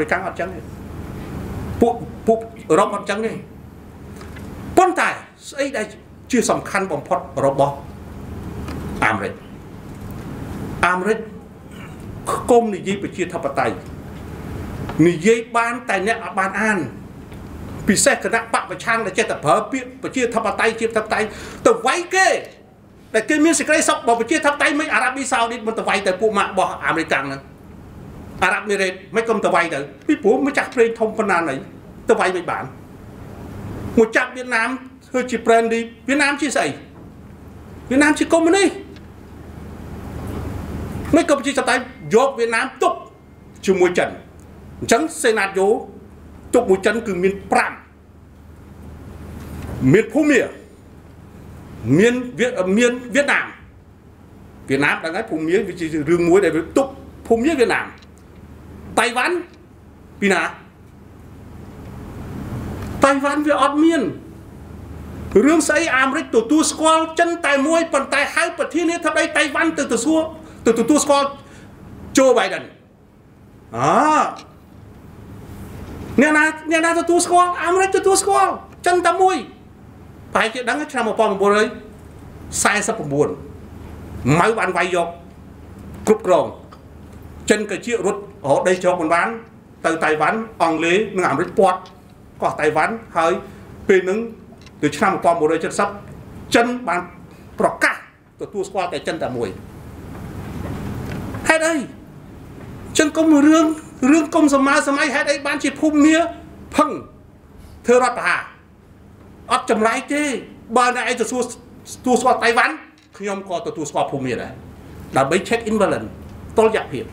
Speaker 2: ពួកអឺរ៉ុបអត់អញ្ចឹងទេប៉ុន្តែស្អីដែលជាសំខាន់បំផុតរបស់អាមេរិកគុំនិយាយប្រជាធិបតេយ្យនិយាយបានតែអ្នកអត់បានអានពិសេសគណៈបពប្រឆាំងដែលចេះតែប្រើពាក្យប្រជាធិបតេយ្យជាធិបតេយ្យទៅវាយគេតែគេមានសេចក្តីសុខបើប្រជាធិបតេយ្យមិនអារ៉ាប៊ីសាអូឌីតមិនទៅវាយទៅពួកម៉ាក់របស់អាមេរិកហ្នឹងអារ៉ាប់មីរ៉េតមិនគុំទៅវាយទៅពីព្រោះម្ចាស់ព្រេងធំប៉ុណ្ណាណីទៅវាយមិនបានមកចាប់វៀតណាមធ្វើជា brandy វៀតណាមជាស្អីវៀតណាមជាកុម្មុយនីសមិនក៏ប្រជាធិបតេយ្យយកវៀតណាមទុកជាមួយចិនអញ្ចឹងសេណាតយោទុកមួយចិនគឺមាន5មានភូមាមានវៀតណាមដឹងហើយភូមាវាជារឿងមួយដែលវាទុកភូមាវៀតណាមតៃវ៉ាន់ពីណាតៃវ៉ាន់វាអត់មានរឿងស្អីអាមេរិកទទួលស្គាល់ចិនតែមួយប៉ុន្តែហៅប្រធានាធិបតីតៃវ៉ាន់ទៅទទួលស្គាល់โจ Biden អ្នកណាទទួលស្គាល់អាមេរិកទទួលស្គាល់ចិនតែមួយប្រហែលជាដឹងឆ្នាំ1949ម៉ៅបានវាយយកគ្រប់គ្រងចិនក៏ជារត់រហូតដីជោគមិនបានទៅតៃវ៉ាន់អង់គ្លេសនិងអាមេរិកពាត់កោះតៃវ៉ាន់ហើយពេលហ្នឹងtừឆ្នាំ1970ចិនបានប្រកាសទទួលស្គាល់តែចិនតែមួយហេតុអីចឹងកុំរឿងកុំសម័យហេតុអីបានជាភូមាផឹងធ្វើរដ្ឋប្រហារអត់ចម្លែកទេបើអ្នកឯងទទួលស្គាល់តៃវ៉ាន់ខ្ញុំក៏ទទួលស្គាល់ភូមាដែរដើម្បី check in balance តុល្យភាព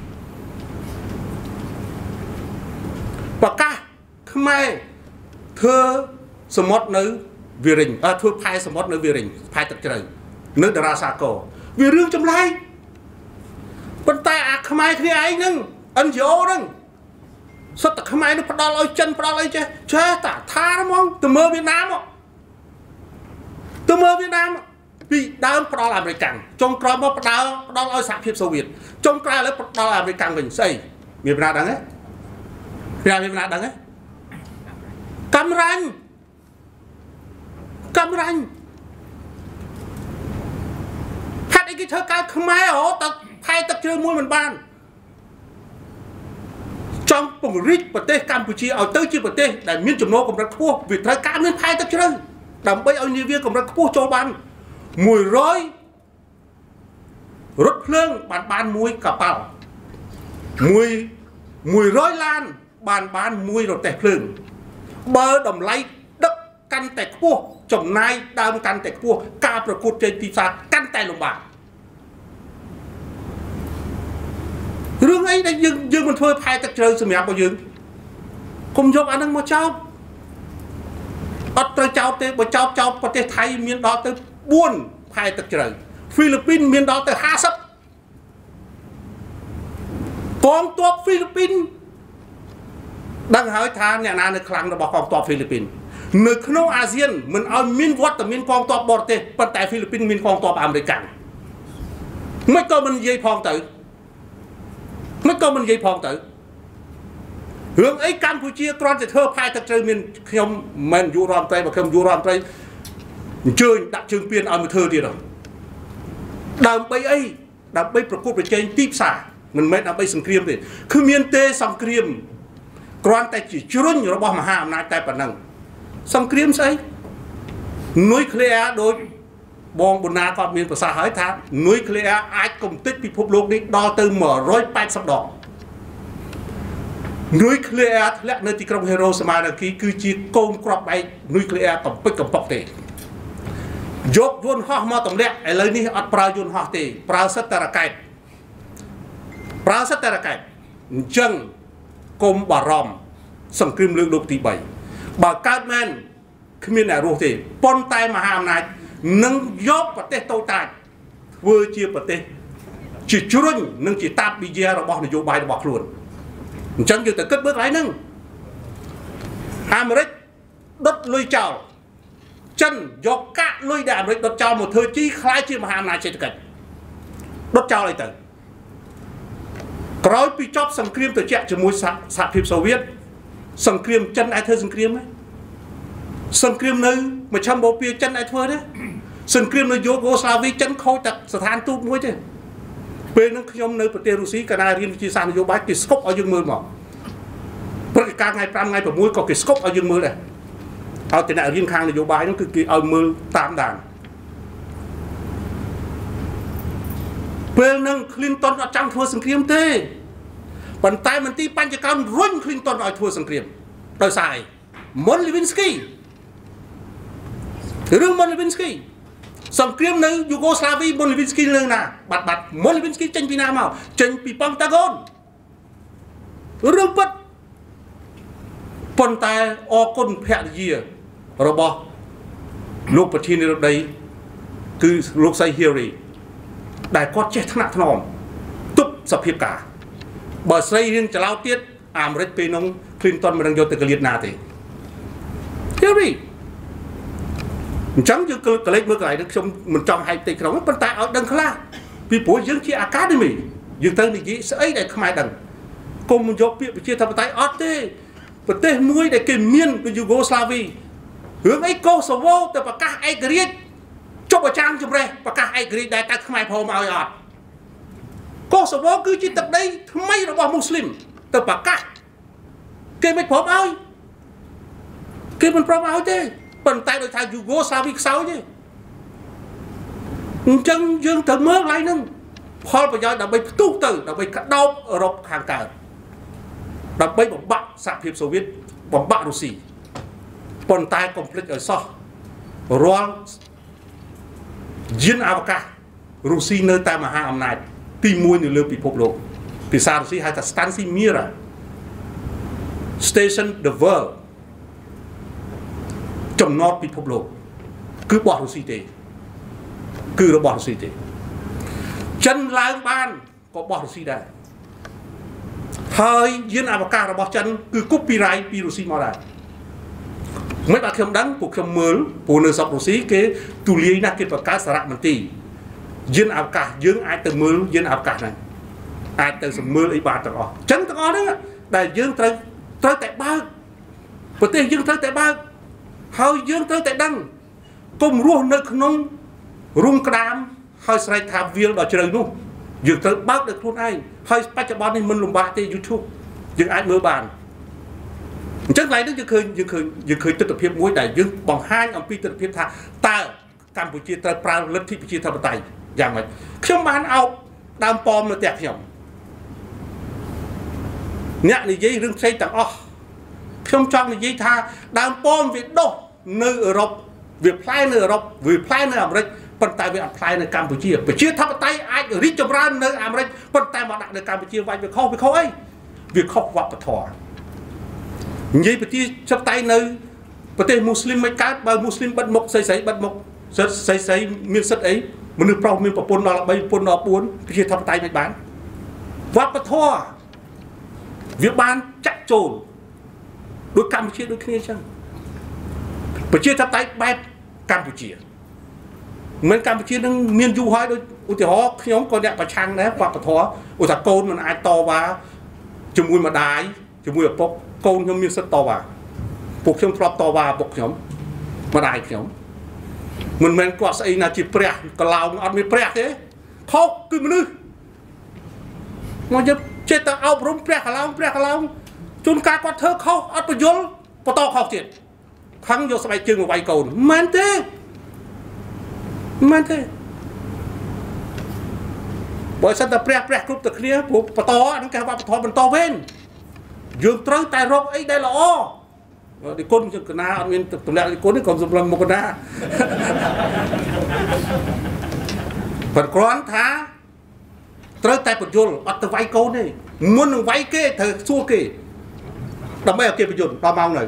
Speaker 2: ប្រកាសខ្មែរធ្វើសមុទ្រនៅវារិញធ្វើផែសមុទ្រនៅវារិញផែទឹកជ្រៅនៅតារាសាគរវារឿងចម្លែកប៉ុន្តែអាខ្មែរគ្នាឯងហ្នឹង NGO ហ្នឹងសុទ្ធតែខ្មែរនឹងផ្ដាល់ឲ្យចិនផ្ដាល់អីចេះតាថាហ្មងទៅមើលវៀតណាមពីដើមផ្ដាល់អាមេរិកចុងក្រោយមកផ្ដាល់ឲ្យសហភាពសូវៀតចុងក្រោយឥឡូវផ្ដាល់អាមេរិកវិញស្អីមានបណ្ណាដឹងទេមានបណ្ណាដឹងទេកំរាញ់ហាត់អីគេធ្វើកើតខ្មែរហ៎តែផែទឹកជ្រៅមួយមិនបានចង់ពង្រីកប្រទេសកម្ពុជាឲ្យទៅជាប្រទេសដែលមានចំណូលកម្រិតខ្ពស់វាត្រូវការមានផែទឹកជ្រៅដើម្បីឲ្យនាវាកម្រិតខ្ពស់ចូលបាន100រថភ្លើងបាន1កប៉ាល់100ឡានបាន1រទេះភ្លើងបើតម្លៃដឹកកាន់តែខ្ពស់ចំណាយដើមកាន់តែខ្ពស់ការប្រកួតជ័យទីផ្សារកាន់តែលំបាករឿងអីដែលយើងមិនធ្វើផែទឹកជ្រៅសម្រាប់របស់យើងកុំយកអានឹងមកចោទអត់ត្រូវចោទទេបើចោទប្រទេសថៃមានដល់ទៅ4ផែទឹកជ្រៅហ្វីលីពីនមានដល់ទៅ50កងទ័ពហ្វីលីពីនដឹងហើយថាអ្នកណានៅខ្លាំងរបស់កងទ័ពហ្វីលីពីននៅក្នុងអាស៊ានមិនឲ្យមានវត្តមានកងទ័ពបរទេសប៉ុន្តែហ្វីលីពីនមានកងទ័ពអាមេរិកមិនក៏មិននិយាយផងទៅរឿងអីកម្ពុជាគ្រាន់តែធ្វើផែទឹកជ្រៅមានខ្ញុំមិនយុរដ្ឋមន្ត្រីបើខ្ញុំយុរដ្ឋមន្ត្រីអញ្ជើញដាក់ជើងពៀនឲ្យមកធ្វើទៀតដើម្បីអីដើម្បីប្រកួតប្រជែងទីផ្សារមិនមែនដើម្បីសង្គ្រាមទេគឺមានទេសង្គ្រាមគ្រាន់តែជាជ្រុញរបស់មហាអំណាចតែប៉ុណ្ណឹងសង្គ្រាមស្អីនុយក្លេអ៊ែរដូចបងប៊ុនណាគាត់មានប្រសាសន៍ហើយថានុយក្លេអ៊ែរអាចកំទេចពិភពលោកនេះដល់ទៅ180ដងនុយក្លេអ៊ែរធ្លាក់នៅទីក្រុងហេរ៉ូសាម៉ានាគីគឺជាកូនគ្រាប់បែកនុយក្លេអ៊ែរកំពិចកំប៉ុកទេយកយន្តហោះមកទម្លាក់ឥឡូវនេះអត់ប្រើយន្តហោះទេប្រើសិតតែរ៉ាកែតអញ្ចឹងកុំបារម្ភសង្គ្រាមលើកលោកទី3បើកើតមែនគ្មានអ្នករស់ទេប៉ុន្តែមហាអំណាចនឹងយកប្រទេសតូចតាចធ្វើជាប្រទេសជាជ្រុញនិងជាតាបវិជារបស់នយោបាយរបស់ខ្លួនអញ្ចឹងយើងទៅគិតមើលកន្លែងហ្នឹងអាមេរិកដុតលុយចោលចិនយកកាក់លុយដែលអាមេរិកដុតចោលមកធ្វើជីខ្លាយជាមហាអំណាចសេដ្ឋកិច្ចដុតចោលអីទៅក្រោយពីចប់សង្គ្រាមត្រជាក់ជាមួយសហភាពសូវៀតសង្គ្រាមចិនអាចធ្វើសង្គ្រាមទេសង្គ្រាមនៅមជ្ឈមបូព៌ាចិនអាចធ្វើទេសង្គ្រាមនៅយូហ្គោស្លាវីចិនខូចតែស្ថានទូតមួយទេពេលហ្នឹងខ្ញុំនៅប្រទេសរុស្ស៊ីកាលណារៀនវិទ្យាសាស្ត្រនយោបាយគេស្គប់ឲ្យយើងមើលមកការថ្ងៃ5ថ្ងៃ6ក៏គេស្គប់ឲ្យយើងមើលដែរឲ្យតែអ្នករៀនខាងនយោបាយហ្នឹងគឺគេឲ្យមើលតាមដានពេលហ្នឹង Clinton អត់ចង់ធ្វើសង្គ្រាមទេប៉ុន្តែមន្ទីរបញ្ចកោណរុញ Clinton ឲ្យធ្វើសង្គ្រាមដោយសារអី Mon Lewinsky រឿង Mon Lewinsky សង្គ្រាមនៅយូហ្គោស្លាវី Mon Lewinsky នៅណាបាត់ Mon Lewinsky ចេញពីណាមកចេញពីប៉ង់តាហ្គោនរឿងពិតប៉ុន្តែអរគុណភរិយារបស់លោកប្រធានាធិបតីគឺលោកសៃ Hillary ដែលគាត់ចេះថ្នាក់ថ្នមទប់សភាពការបើស្រីរឿងចលោទៀតអាមេរិកពេលនោះ Clinton មិននឹងយកទៅកលៀតណាទេ Hillary អញ្ចឹងយើងកលេចមើលកន្លែងនេះខ្ញុំមិនចង់ហែកតិចក្នុងប៉ុន្តែឲ្យដឹងខ្លះពីព្រោះយើងជា Academy យើងត្រូវនិយាយស្អីដែលខ្មែរដឹងគុំយកពាក្យប្រជាធិបតេយ្យអត់ទេប្រទេសមួយដែលគេមានពីយូហ្គោស្លាវីរឿងអីកូសូវូទៅប្រកាសឯករាជ្យជប់អាចារ្យជំរះប្រកាសឯករាជ្យដែលតែខ្មែរព្រមឲ្យអត់កូសូវូគឺជាទឹកដីថ្មីរបស់មូស្លីមទៅប្រកាសគេមិនព្រមឲ្យគេមិនព្រមឲ្យទេប៉ុន្តែដោយថាយូហ្គោស្លាវីខ្សោយទេអញ្ចឹងយើងត្រូវមើលកន្លែងហ្នឹងផលប្រយោជន៍ដើម្បីផ្ទុះទៅដើម្បីក្តោបអឺរ៉ុបខាងកើតដើម្បីបំបាក់សហភាពសូវៀតបំបាក់រុស្ស៊ីប៉ុន្តែកុំភ្លេចឲ្យសោះរាល់យានអវកាសរុស្ស៊ីនៅតែមហាអំណាចទី1នៅលើពិភពលោកភាសារុស្ស៊ីហៅថា Stancy Mira Station the World ចំណតពិភពលោកគឺរបស់រុស្ស៊ីទេគឺរបស់រុស្ស៊ីទេចិនឡើងបានក៏របស់រុស្ស៊ីដែរហើយយានអវកាសរបស់ចិនគឺ copyright ពីរុស្ស៊ីមកដែរមិនបាទខ្ញុំដឹងពួកខ្ញុំមើលព្រោះនៅស្រុករុស្ស៊ីគេទូលាយណាស់គេបង្កើតសារមន្ទីរយានអវកាសយើងអាចទៅមើលយានអវកាសហ្នឹងអាចទៅសម្មើលអីបានទាំងអស់ចឹងទាំងអស់ហ្នឹងដែលយើងត្រូវតែបើកប្រទេសយើងត្រូវតែបើកហើយយើងត្រូវតែដឹងកុំរស់នៅក្នុងរុំក្តាមហើយស្រែកថាវាលដល់ជ្រៅនោះយើងត្រូវបើកដោយខ្លួនឯងហើយបច្ចុប្បន្ននេះមិនលំបាកទេ YouTube យើងអាចមើលបានអញ្ចឹងឡើយនេះយើងឃើញទស្សនវិជ្ជាមួយដែលយើងបង្ហាញអំពីទស្សនវិជ្ជាថាតើកម្ពុជាត្រូវប្រើលទ្ធិប្រជាធិបតេយ្យយ៉ាងម៉េចខ្ញុំបានអោបដើមប៉មនៅផ្ទះខ្ញុំអ្នកនិយាយរឿងផ្សេងទាំងអស់ខ្ញុំចង់និយាយថាដើមប៉មវាដុះនៅអឺរ៉ុបវាផ្លែនៅអឺរ៉ុបវាផ្លែនៅអាមេរិកប៉ុន្តែវាអត់ផ្លែនៅកម្ពុជាប្រជាធិបតេយ្យអាចរីកចម្រើននៅអាមេរិកប៉ុន្តែមកដាក់នៅកម្ពុជាវាខុសអីវាខុសវប្បធម៌និយាយប្រជាធិបតេយ្យនៅប្រទេសមូស្លីមមិនកើតបើមូស្លីមបិទមុខស្រីបិទមុខស្រីមានសិទ្ធិអីមនុស្សប្រុសមានប្រពន្ធដល់3ប្រពន្ធដល់4ប្រជាធិបតេយ្យមិនបានវប្បធម៌វាបានចាក់ចូលដូចកម្ពុជាដូចគ្នាអញ្ចឹងប្រជាធិបតេយ្យបែបកម្ពុជាមិនកម្ពុជានឹងមានយូរហើយដូចឧទាហរណ៍ខ្ញុំក៏អ្នកប្រឆាំងដែរវប្បធម៌ឧទាហរណ៍កូនមិនអាចតវ៉ាជាមួយម្ដាយជាមួយឪពុកកូនខ្ញុំមានសិទ្ធិតវ៉ាពួកខ្ញុំធ្លាប់តវ៉ាឪពុកខ្ញុំម្ដាយខ្ញុំមិនមែនគាត់ស្អីណាជាព្រះកឡោងអត់មានព្រះទេខុសគឺមនុស្សមកយកចេះតែអប់រំព្រះកឡោងជួនកាលគាត់ធ្វើខុសអត់បញ្យល់បន្តខុសទៀតខឹងយកស្បែកជើងមកវាយកូនមែនទេបើសិនតែព្រះគ្រប់តែគ្នាព្រោះបន្តហ្នឹងគេហៅថាបន្តវេនយើងត្រូវតែរកអីដែលល្អទីគុណកណាអត់មានតម្លាក់ទីគុណនេះកុំសម្លឹងមកកណាប៉ុន្តែគ្រាន់ថាត្រូវតែបញ្យល់អត់ទៅវាយកូនទេមុននឹងវាយគេត្រូវសួរគេដើម្បីឲ្យគេបញ្យល់ដល់ម៉ោងនៅ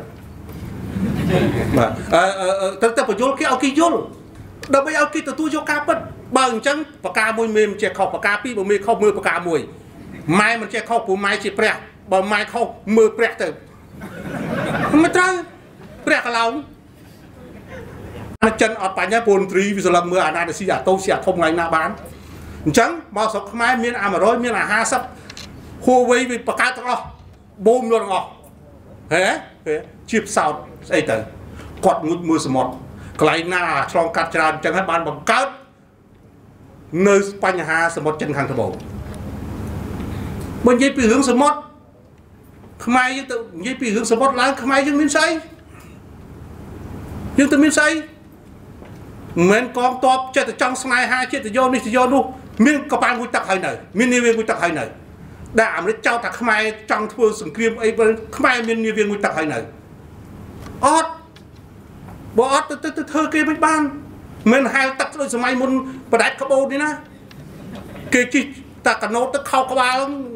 Speaker 2: បាទត្រូវតែបញ្យល់គេឲ្យគេយល់ដើម្បីឲ្យគេទទួលយកការពិតបើអញ្ចឹងបកាមួយមេមិនចេះខុសបកាពីរបើមេខុសមើលបកាមួយម៉ែមិនចេះខុសព្រោះម៉ែជាព្រះបើម៉ែខុសមើលព្រះទៅមិនត្រូវព្រះកឡោងចិនអត់បញ្ហាពូនត្រីវាស្លឹងមើលអាណាស៊ីអាតូស៊ីអាធំថ្ងៃណាបានអញ្ចឹងមកស្រុកខ្មែរមានអា100មានអា50ហួវៃវាបង្កើតទាំងអស់បូមទាំងអស់ហេជាផ្សោតស្អីទៅគាត់ងុចមើលសមុទ្រកន្លែងណាឆ្លងកាត់ច្រើនអញ្ចឹងហើយបានបង្កើតនៅបញ្ហាសមុទ្រចិនខាងត្បូងបើនិយាយពីរឿងសមុទ្រ mai dân tự như bị hướng sập bót lá mai dân miền say dân tự miền say mình con top chơi từ trong snai hai chơi từ vô đi từ vô luôn miền có ban vui tắc hay này miền nhiều viên vui tắc hay này đạm đấy trao tắc mai trong thua sừng kiềm ấy bên mai miền nhiều viên vui tắc hay này ót bỏ ót từ thơ kia mấy ban mình hai tắc rồi mai muốn bật đáy cabo đi na kia chi ta cả nốt tức khâu các bạn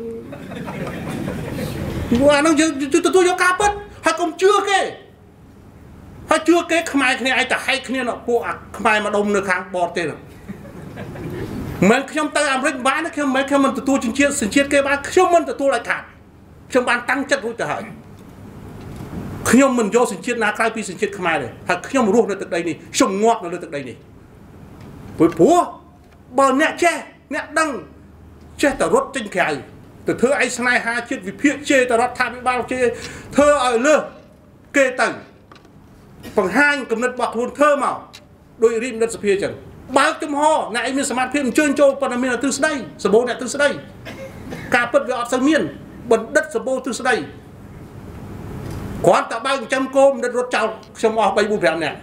Speaker 2: và nó tôi vô cá bớt hay còn chưa kê hay chưa kê khai cái này ai ta hay cái này nó bộ khai mà đông nơi khang bọt thế rồi mình khi ông tay American bán nó khi mình tôi sinh chiết cái bán khi mình tôi lạiขาดkhi bán tăng chất rồi trời khi mình vô sinh chiết na khai pi sinh chiết khai này hay khi mình ruộtនៅទឹកដីនេះ sông ngọtនៅលើទឹកដីនេះ với bố bờ nẹt che nẹt đăng che tờ rốt trên kèo từ thưa ai snai hai chiếc vì phía chê tờ rốt tham bao chê thưa ở lơ kê tầng bằng hai cầm đất bọc luôn thơ màu đôi rim đất phía chẳng bao chấm ho này mình smart phim chơi châu còn mình là từ đây sờ bố này từ đây cà phật về ở sân miền bẩn đất sờ bố từ đây quán tạo bao trăm côm đất rốt trào xong ở bay bù vẹn nè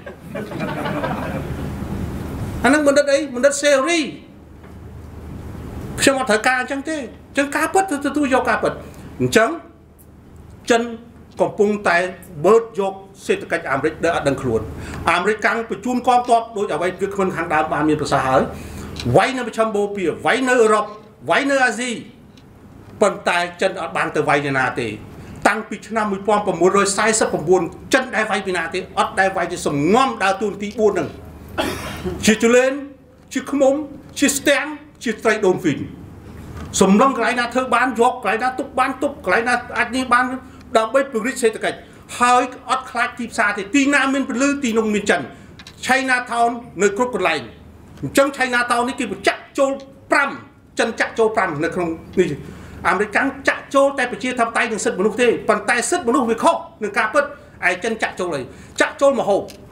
Speaker 2: anh đang mình đất đấy mình đất series xong ở thời ca chẳng thế chẳng cá bớt tôi vô cá bớt chẳng chân còn pung tay bớt vô xe từ cách Americ đã đăng khuôn Americ căng bị chun con top đối ở đây việc mình hàng đám 30 ประชาหายไว้ในประชาโบเปียไว้ในยุโรปไว้ในอาเซียปันแต่chân ở bang từ vayนาตีตั้งปีชนะมือปอมประมูลโดยไซส์สับประมูลchânได้ไว้ปีนาตีอดได้ไว้จะสมง้อมดาวตูนตีบุญหนึ่งชิจุเลนชิขมมชิสแตงชิไตรโดนฟินสมน้องไกลนาเธอบ้านยกไกลนาตุกบ้านตุกไกลนาอันนี้บ้านดาวใบปริศเศรษฐกิจหายอดคลาดทีซาที่ตีนามินเป็นลือตีนงมินจันไชนาทาวน์ในครบกลายจังไชนาทาวน์นี่คือจักโจปรำจันจักโจปรำในครงนี่อเมริกันจักโจแต่ไปเชียร์ทำไตหนึ่งสิบมนุษย์ที่ปันไตสิบมนุษย์วิเคราะห์หนึ่งการเปิดไอ้จันจักโจเลยจักโจมาโฮ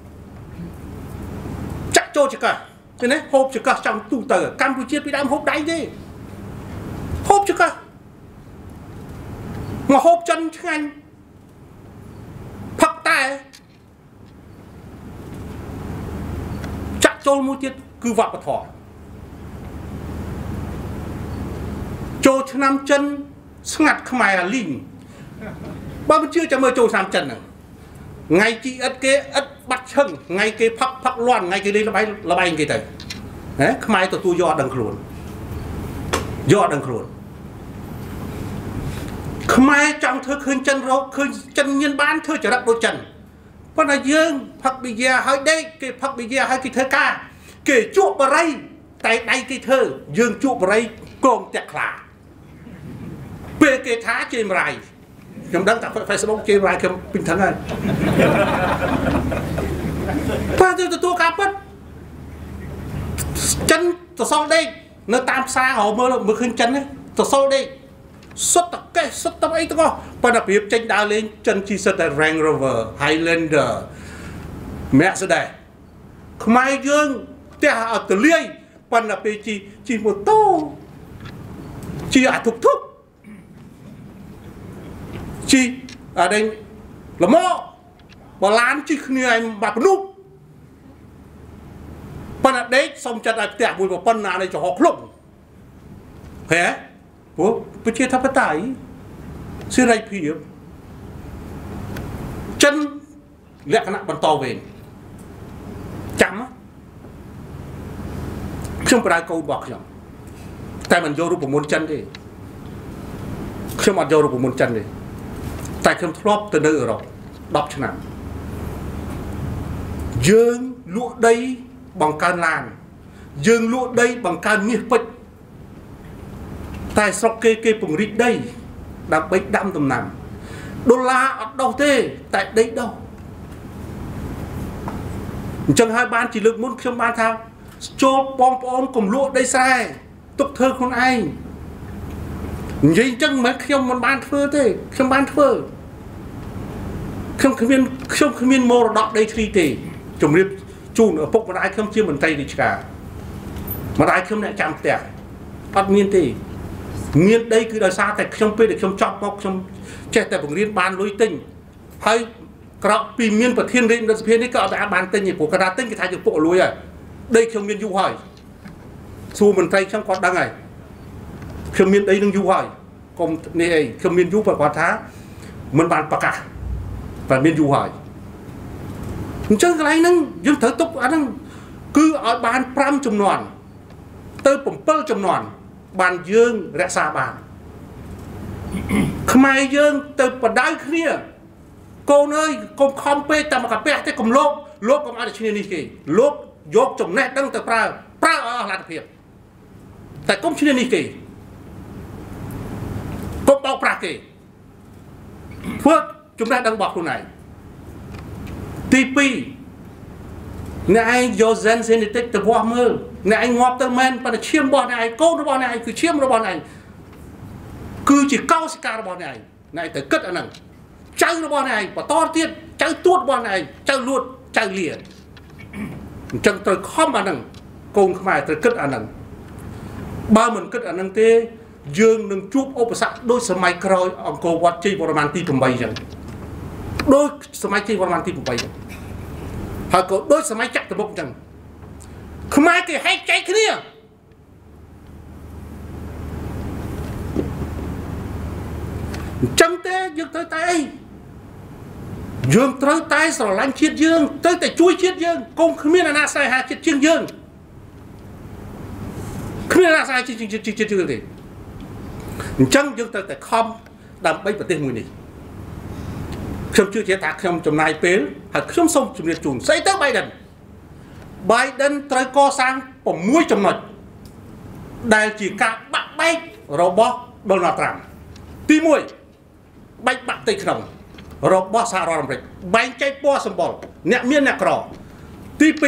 Speaker 2: จักโจจะกันนี่นะโฮจะกันจังตู้เตอร์กัมพูชีไปได้โฮได้ดิโฮจะกันมาโฮจันช่างพักแต่จักโจมูเตียคือวัดปะทอโจชนำจันสงัดขมายลิงบ้ามันเชื่อจะเมื่อโจชนำจันไงจีอัดเกอัดบัดเชิงไงเกพักล้วนไงเกเลยระบายไงเตยขมายตัวยอดดังโคลนยอดดังโคลนขมายจังเธอคืนจันเราคืนจันเงินบ้านเธอจะรับโดยจันเพราะนายยืงพักบิเยาให้ได้เกพักบิเยาให้กิเธอกาเกจุบอะไรแต่ใดกิเธอยืงจุบอะไรกลมแตกขาเปเกท้าเจมไรยังดังแต่ไฟสโลกเจมไรคือเป็นทั้งไงพอตัวกาปั๊ดจันตัวซองได้เนื้อตามซาหอเมื่อคืนจันเนี่ยตัวซองได้สุดตะเกะสุดตะไอ้ตัวก็ปนเปียบจันดาวเลนจันชีสแต่แรงโรเวอร์ไฮแลนเดอร์แม่สุดได้ขมายยืงแต่หาตัวเลี้ยปนเปียจีโมโต้จีอาทุกจีอะไรละโม่บาลานจีคือไงแบบนุ๊กปนเด็กสมจัดแต่บุญแบบปนนาในจอคลุกเฮ้ยปุ๊บไปเชื่อทัพไตซื้อไรพี่เยอะจันเรียกคณะบรรทอเวนจำมั้ยช่วงปลายกูบอกอย่างแต่มันโยรูปมนจันดิช่วงมันโยรูปมนจันดิแต่คำทรอบตัวเนื้อเราดับชนะยืงลุ่ได้บังการลานยืงลุ่ได้บังการมีปิดแต่สกเกปุ่งริดได้ดับไปดำตำนำดอลลาร์อัดดอกเต้แต่ได้ดอกจังhai ban chỉ lực muốn trong ban thao cho bom cùng lụa đây sai tục thơ con ai vậy chân mấy trong một ban thơ thế trong ban thơ không khuyên viên mô đọc đây thi thì chồng liếp chun ở phục mà ai không chia mình tay đi cả mà ai không lại chạm tẻ bắt miên thì miền đây cứ đời xa tại trong pe để trong chọc bọc trong trẻ tại vùng liên ban lối tinh hay cọ pi miền và thiên liên đất phía này cọ đã ban tinh như của cả tinh cái thái được bộ lối à đây trong miền du hỏi xu mình tay trong con đăng này trong miền đây đang du hỏi còn này trong miền du và quá thá mình bàn bạc cả và miền du hỏi chân cái này nâng dương thở túc anh cứ ở bàn pram chùm nòn tơ bẩm pơ chùm nòn bàn dương rẽ xa bàn khmai dương từ bờ đáy kia cô ơi con không pe tầm cả pe thế cùng lốp con ăn được chuyện này kì lốp dốt chùm nét đăng từ pra ở là việc tại công chuyện này kì có bao pra kì phước chúng ta đang bọc luôn này TP này anh do gen genetic từ qua mơ này anh ngọt từ men và chiêm bọn này câu nó bọn này cứ chiêm nó bọn này cứ chỉ cao sĩ ca nó bọn này này tới cất ở nằng cháy nó bọn này và to tiết cháy tuốt bọn này cháy luôn cháy liền chẳng tới không mà nằng cùng không phải tới cất ở nằng ba mình cất ở nằng tê dương nâng chụp ốp sạc đôi sờ máy còi ông cô quạt chi vào màn ti cùng bay chẳng đôi sờ máy chi vào màn ti cùng bay chẳng họ có đôi sờ máy chặt từ bụng chẳng không ai thì hay cháy cái này chẳng thế dương tới tay dương tới tay rồi lăn chiết dương tới tay chui chiết dương cùng không biết là na sai hai chiết chiên dương không biết là na sai chiết dương thì chẳng dương tới tay không làm bấy bật tên người này không chưa chế tác không trong này pé hoặc không xong trong này chuồn xây tới Biden tới co sang của mũi trong này đây chỉ cả bắt bay robot Donald Trump tí mũi bay bắt tay không robot sao làm việc bay chạy po sầm bol nẹt miên nẹt cỏ TP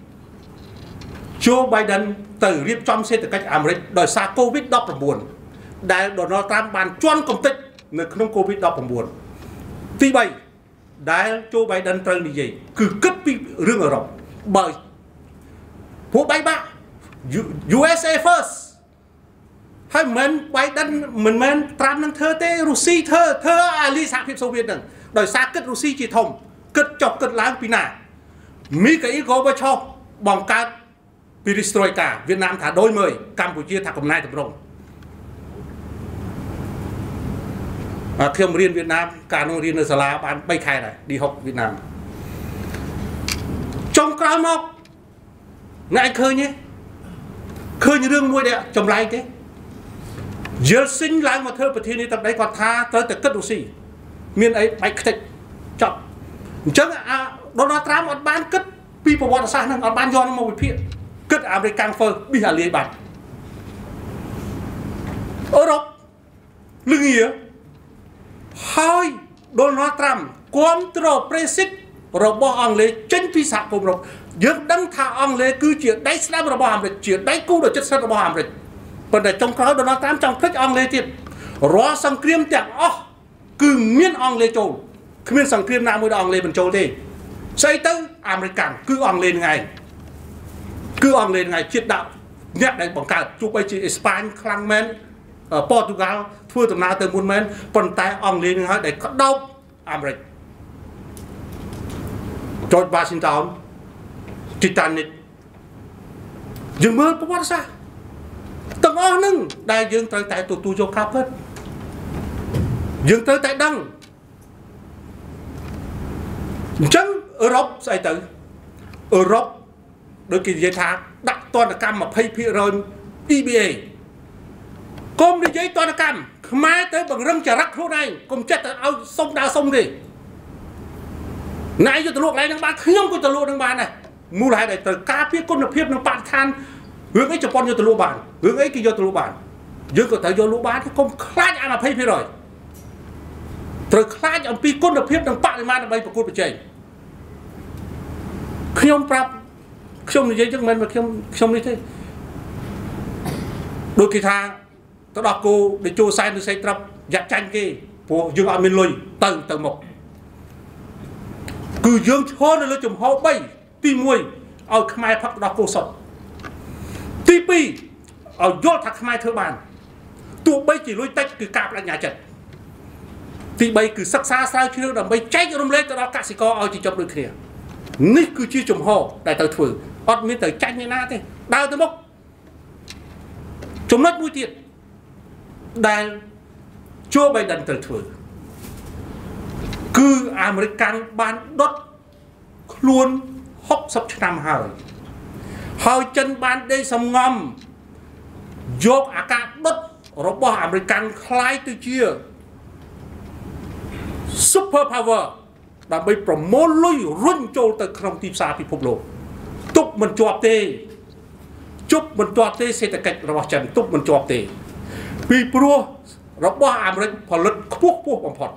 Speaker 2: Joe Biden từ riêng trong xe từ cách America đòi xa COVID-19 đại Donald Trump bàn choan công tích nơi không COVID-19 tuy vậy đại Joe Biden tới như vậy cứ cấp riêng ở rộng bởi phố bay bác USA first hay mình Biden mình Trump năng thơ tế Russia thơ Ali xã phiếp Xô Viết đừng đòi xa kết Russia chỉ thông kết chọc kết láng Pina Mỹ cái ý gỗ bơ cho bằng cát Perestroika Việt Nam thả đôi mời Campuchia thả cầm nai tập rộng theo riêng Việt Nam cả nông riêng ở Sở Lá bán bay khai này đi học Việt Nam trong cao mọc ngại khơi nhé khơi như rương môi đẹp trồng lại thế giờ sinh lại một thơ thiên đi tập đấy còn tha tới từ cất đồ xì miền ấy bạch thịt chọc chắc Donald Trump ở ban cất people want to sign ở ban do nó một bị phiền cất American phơ bị hà liệt bạch ở đó lưng nghĩa hai Donald Trump control Brexit rồi bỏ ông lấy chân phi sạc cùng rồi dương đăng thả ông lấy cứ chuyện đáy slab rồi bỏ hàm rồi chuyện đáy cú rồi chất sắt rồi bỏ hàm rồi còn để trong khói Donald Trump trong thích ông lấy tiền rõ sang kriêm chẳng cứ miên ông lấy trâu cứ miên sang kriêm nào mới ông lấy bên trâu đi xây tới American cứ ông lên ngày triệt đạo nhắc đấy bằng cả chụp bây chị Spain khang men ở Portugal thưa tầm nào từ muôn men còn tại ông lên ngay để cắt đâu America George Washington Titanic dừng mưa có sao tầng o nưng đại dương tới tại tụi cho cáp hết dương tới tại đăng chân Europe sai tới Europe đôi khi dây thang đặt toàn là cam mà pay phía rồi EBA công đi giấy toàn là cam mai tới bằng răng chả rắc hôm nay cùng chết ở sông đào sông gì nãy giờ tôi luộc này đang bán không có tôi luộc đang bán này mua lại để từ cá phía con là phía nó bạn than hướng ấy cho con vô tôi luộc bàn hướng ấy kia vô tôi luộc bàn dương có thể vô luộc bán thì không khai ăn là pay phía rồi từ khai ông pi con là phía đang bạn mà bay vào cột bị chảy khi ông prap không như vậy chứ mình mà không như thế đôi khi tha tôi đọc cô để cho sai nó xây trap giặt tranh kia của dương ở miền lùi từ một cứ dương cho nó chùm họ bay ti mùi ở Khmer phát đọc cô sống TP ở vô thật Khmer thưa bàn tụ bây chỉ lôi tách cứ cạp lại nhà trận thì bây cứ sắc xa sao chứ đầm bây cháy cho nó lên cho đó cả sĩ co ao chỉ trong đôi kia nít cứ chia chùm hồ đại tàu thử ọt miếng tàu tranh như na thế đau tới mốc chúng mất mũi tiền đại chúa bay đần tàu thử cứ American ban đốt luôn hốc sắp năm hơi chân ban đây xong ngâm dốt à cả đốt rồi bỏ American khai từ chia super power đã bị promote lui run trôi từ trong tim xa bị phục lộ tục mình chọp tê chúc mình chọp tê sẽ cách rồi chân tục mình chọp tê vì pro rồi bỏ American phật lực quốc bằng phật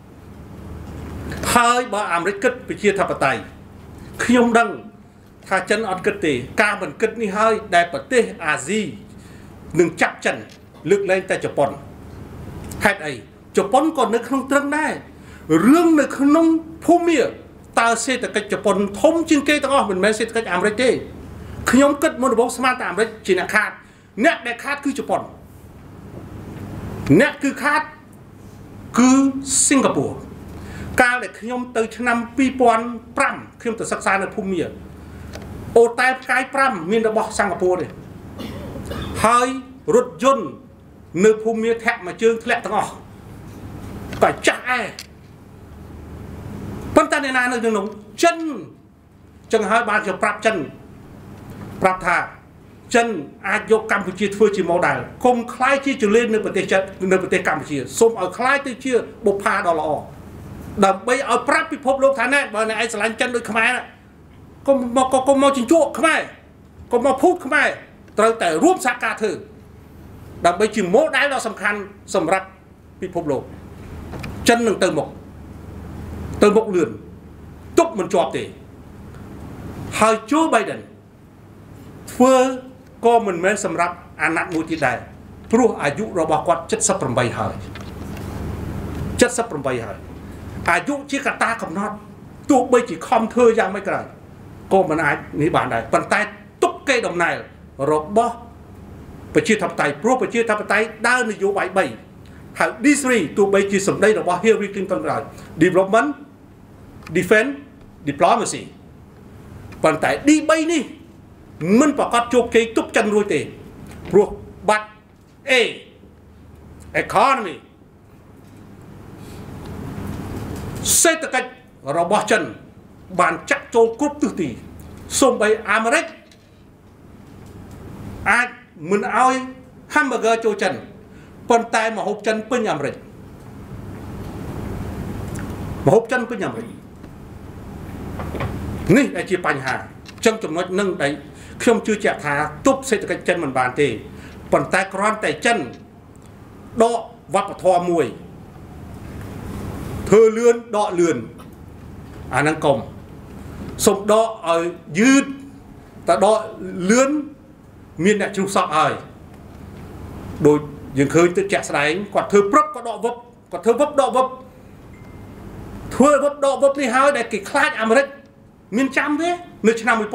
Speaker 2: hơi bỏ American bị chia thập tay khi ông đăng thà chân ăn kết tê ca mình kết đi hơi đại bật tê à gì đừng chắc chân lực lên tại Japan hết ấy Japan còn nước không trăng đây rương nước không phô mía ta sẽ từ cách Japan thông trên cây tao mình mới sẽ từ cách America khi ông kết một bộ smart America chỉ là khát nét để khát cứ Japan nét cứ khát cứ Singapore ca để khi ông từ năm Pipon Pram khi ông từ sắc xa ở phô mía ô tai cái Pram miền đông Singapore này hơi rút dồn nơi phô mía thẹn mà chưa lẹ tao phải chắc ai phân ta nên là nơi nông chân chân hai ba giờ prap chân prap thà chân ai vô Campuchia thưa chỉ màu đài không khai chi trở lên nơi bờ tây Campuchia xôm ở khai tới chia bộ pha đó là đầm bây ở prap bị phốp lốp thái này bởi này anh sẽ lăn chân đôi khmer này có mau chính chuộc khmer có mau phút khmer tới tại rúm sát ca thử đầm bây chỉ mốt đáy đó sầm khăn sầm rắc bị phốp lốp chân đừng từ một lượn túc mình chọp thì hơi Joe Biden phơi co mình men sầm rắp anh nặng mũi tiền đại proอายุ เราบอกว่า78ហើយ78ហើយอายุជាកត្តាកំណត់ទោះបីជាខំធ្វើយ៉ាងម៉េចក៏ដោយក៏មិនអាចនេះបានដែរប៉ុន្តែទុកគេដំណើររបស់ប្រជាធិបតេយ្យព្រោះប្រជាធិបតេយ្យដើរនយោបាយ3ហើយ D3 ទោះបីជាសម្ដីរបស់ Hillary Clinton ក៏ដោយ development defense diplomacy ប៉ុន្តែ D3 នេះមិនប្រកាសជោគជ័យទប់ចិនរួចទេព្រោះបាត់ A economy សេដ្ឋកិច្ចរបស់ចិនបានចាក់ចូលគ្រប់ទិសទីសូម្បីអាមេរិកអាចមិនឲ្យ hamburger ចូលចិនប៉ុន្តែម្ហូបចិនពេញអាមេរិកម្ហូបចិនពេញអាមេរិកនេះដែលជាបញ្ហាចឹងចំណុចនឹងដែលខ្ញុំជឿជាក់ថាទប់សេដ្ឋកិច្ចចិនមិនបានទេប៉ុន្តែគ្រាន់តែចិនដកវប្បធម៌មួយធ្វើលឿនដកលឿនអាហ្នឹងកុំសុំដកឲ្យយឺតតែដកលឿនមានអ្នកជ្រុះសក់ហើយដូចយើងឃើញទៅចាក់ស្ដែងគាត់ធ្វើព្រឹបក៏ដកវឹបគាត់ធ្វើវឹបដកវឹបធ្វើវឹបដកវឹបនេះហើយដែលគេខ្លាចអាមេរិកមានចាំទេនៅឆ្នាំ1970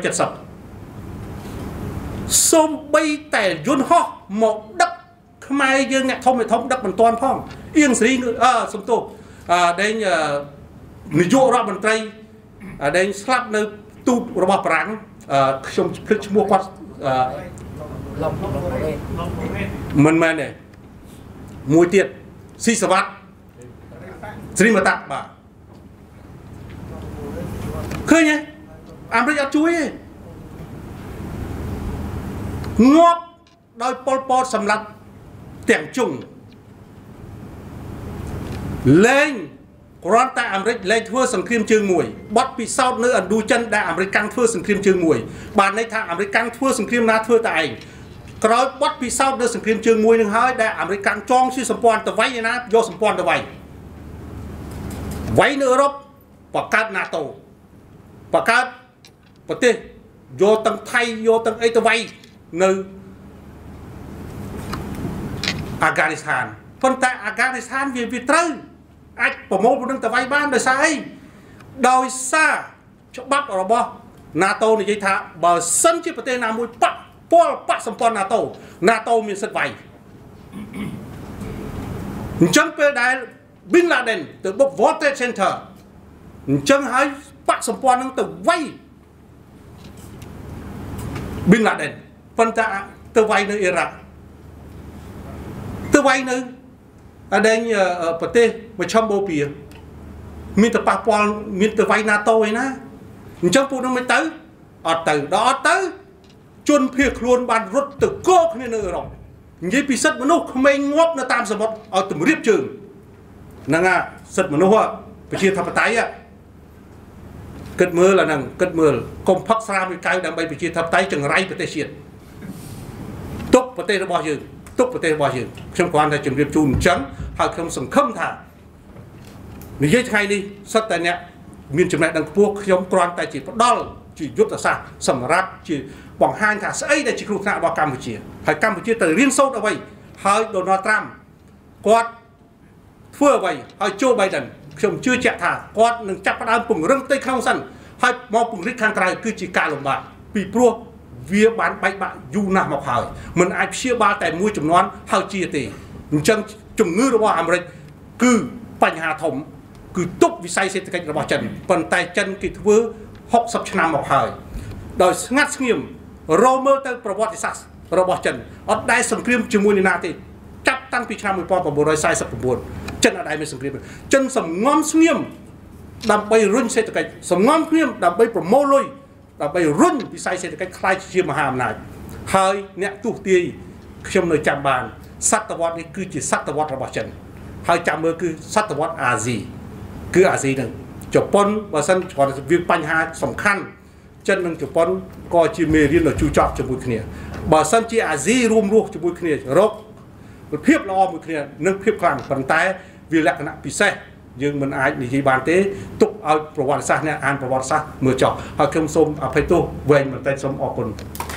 Speaker 2: សូម្បីតែយន្តហោះមកដឹកខ្មែរយើងអ្នកធំដឹកមិនទាន់ផងអៀងសេរីសំទោសដែលនាយករដ្ឋមន្ត្រីដែលស្លាប់នៅទូតរបស់បារាំងខ្ញុំភ្លេចឈ្មោះគាត់មិនមែនទេមួយទៀតស៊ីសវ័តស្រីមតាបាទឃើញទេអាមេរិកអត់ជួយទេងាប់ដោយប៉ុលពតសម្លាប់ទាំងជុងលែងគ្រាន់តែអាមេរិកលែងធ្វើសង្គ្រាមជើងមួយបត់ពិសោធន៍នៅឥណ្ឌូចិនដែលអាមេរិកធ្វើសង្គ្រាមជើងមួយបានន័យថាអាមេរិកធ្វើសង្គ្រាមណាធ្វើតែឯងក្រោយបត់ពិសោធន៍នៅសង្គ្រាមជើងមួយនឹងហើយដែលអាមេរិកចងជាសម្ព័ន្ធទៅវាយឯណាយកសម្ព័ន្ធទៅវាយនៅអឺរ៉ុបបង្កើត NATO បង្កើតប្រទេសយកទាំងថៃយកទាំងអីទៅវាយនៅអាហ្គានីស្ថានប៉ុន្តែអាហ្គានីស្ថានវាត្រូវអាចប្រមូលនឹងទៅវាយបានដោយសារអីដោយសារច្បាប់របស់ NATO និយាយថាបើសិនជាប្រទេសណាមួយប៉ះពាល់សម្ព័ន្ធ NATO មានសិទ្ធិវាយ chẳng về đại Bin Laden từ bốc World Trade Center chẳng hãy bắt sầm quan năng từ vay Bin Laden phân tạ từ vay nơi Iraq từ vay nơi ở đây ở Bắc Tây và trong bầu bìa mình từ Papua mình từ vay NATO ấy na chẳng phụ nó mới tới ở từ đó tới chuồn phiệt luôn bàn rút từ cô không nên rồi như bị sất mà nó không ai ngóp nó tam sầm một ở từ riệp trường năng à sất mà nó hoa phải chia thập tái á cất mưa là năng cất mưa công phắc ra với cái đam bay phải chia thập tái chừng ray phải tê xiết túc phải tê nó bao nhiêu túc phải tê bao nhiêu trong quan là chừng riệp chun trắng hay không sừng khâm thả mình dễ hay đi sất tại nè miền chừng này đang buộc trong quan tài chỉ có đo chỉ rút ra xa sầm rát chỉ bằng hai thả ấy để chỉ khúc nào vào Campuchia hay Campuchia từ riêng sâu ở vậy hay Donald Trump quát phơi vậy hay Joe Biden không chưa chạy thả quát nâng chắc bắt đầu cùng rừng tây không sẵn hay mò cùng rít khang trai cứ chỉ cả lồng bạc bị pro vía bán bạch bạ du nào mọc hỏi mình ai chia ba tại mũi chủng nón hay chia tỷ chân chủng ngư đó vào America cứ bành hà thống cứ túc vì say sẽ cách vào chân phần tay chân kịch vỡ học sập năm mọc hỏi đời ngắt nghiêm Romer tới Provotisas Robochen ở đây sầm krim chừng mùi nà thì chắc tăngពីឆ្នាំ1949chân ở đây mới sầm krim chân sầm ngom nghiêmដើម្បីរុញសេដ្ឋកិច្ចសំងំគ្នាដើម្បីប្រមូលលុយដើម្បីរុញវិស័យសេដ្ឋកិច្ចខ្លាយជាមហាអំណាចហើយអ្នកទូទាយខ្ញុំនៅចាំបានសតវត្សនេះគឺជាសតវត្សរបស់ចិនហើយចាំមើលគឺសតវត្សអាស៊ីគឺអាស៊ីនឹងជប៉ុនបើសិនគាត់វាបញ្ហាសំខាន់ចិននិងជប៉ុនក៏ជាមេរៀនដ៏ជូរចត់ជាមួយគ្នាបើសិនជាអាស៊ីរួមរស់ជាមួយគ្នារកភាពល្អមួយគ្នានិងភាពខ្លាំងប៉ុន្តែវាលក្ខណៈពិសេសយើងមិនអាចនិយាយបានទេទុកឲ្យប្រវត្តិសាស្ត្រអ្នកអានប្រវត្តិសាស្ត្រមើលចោះហើយខ្ញុំសូមអភ័យទោសវែងបន្តិចសូមអរគុណ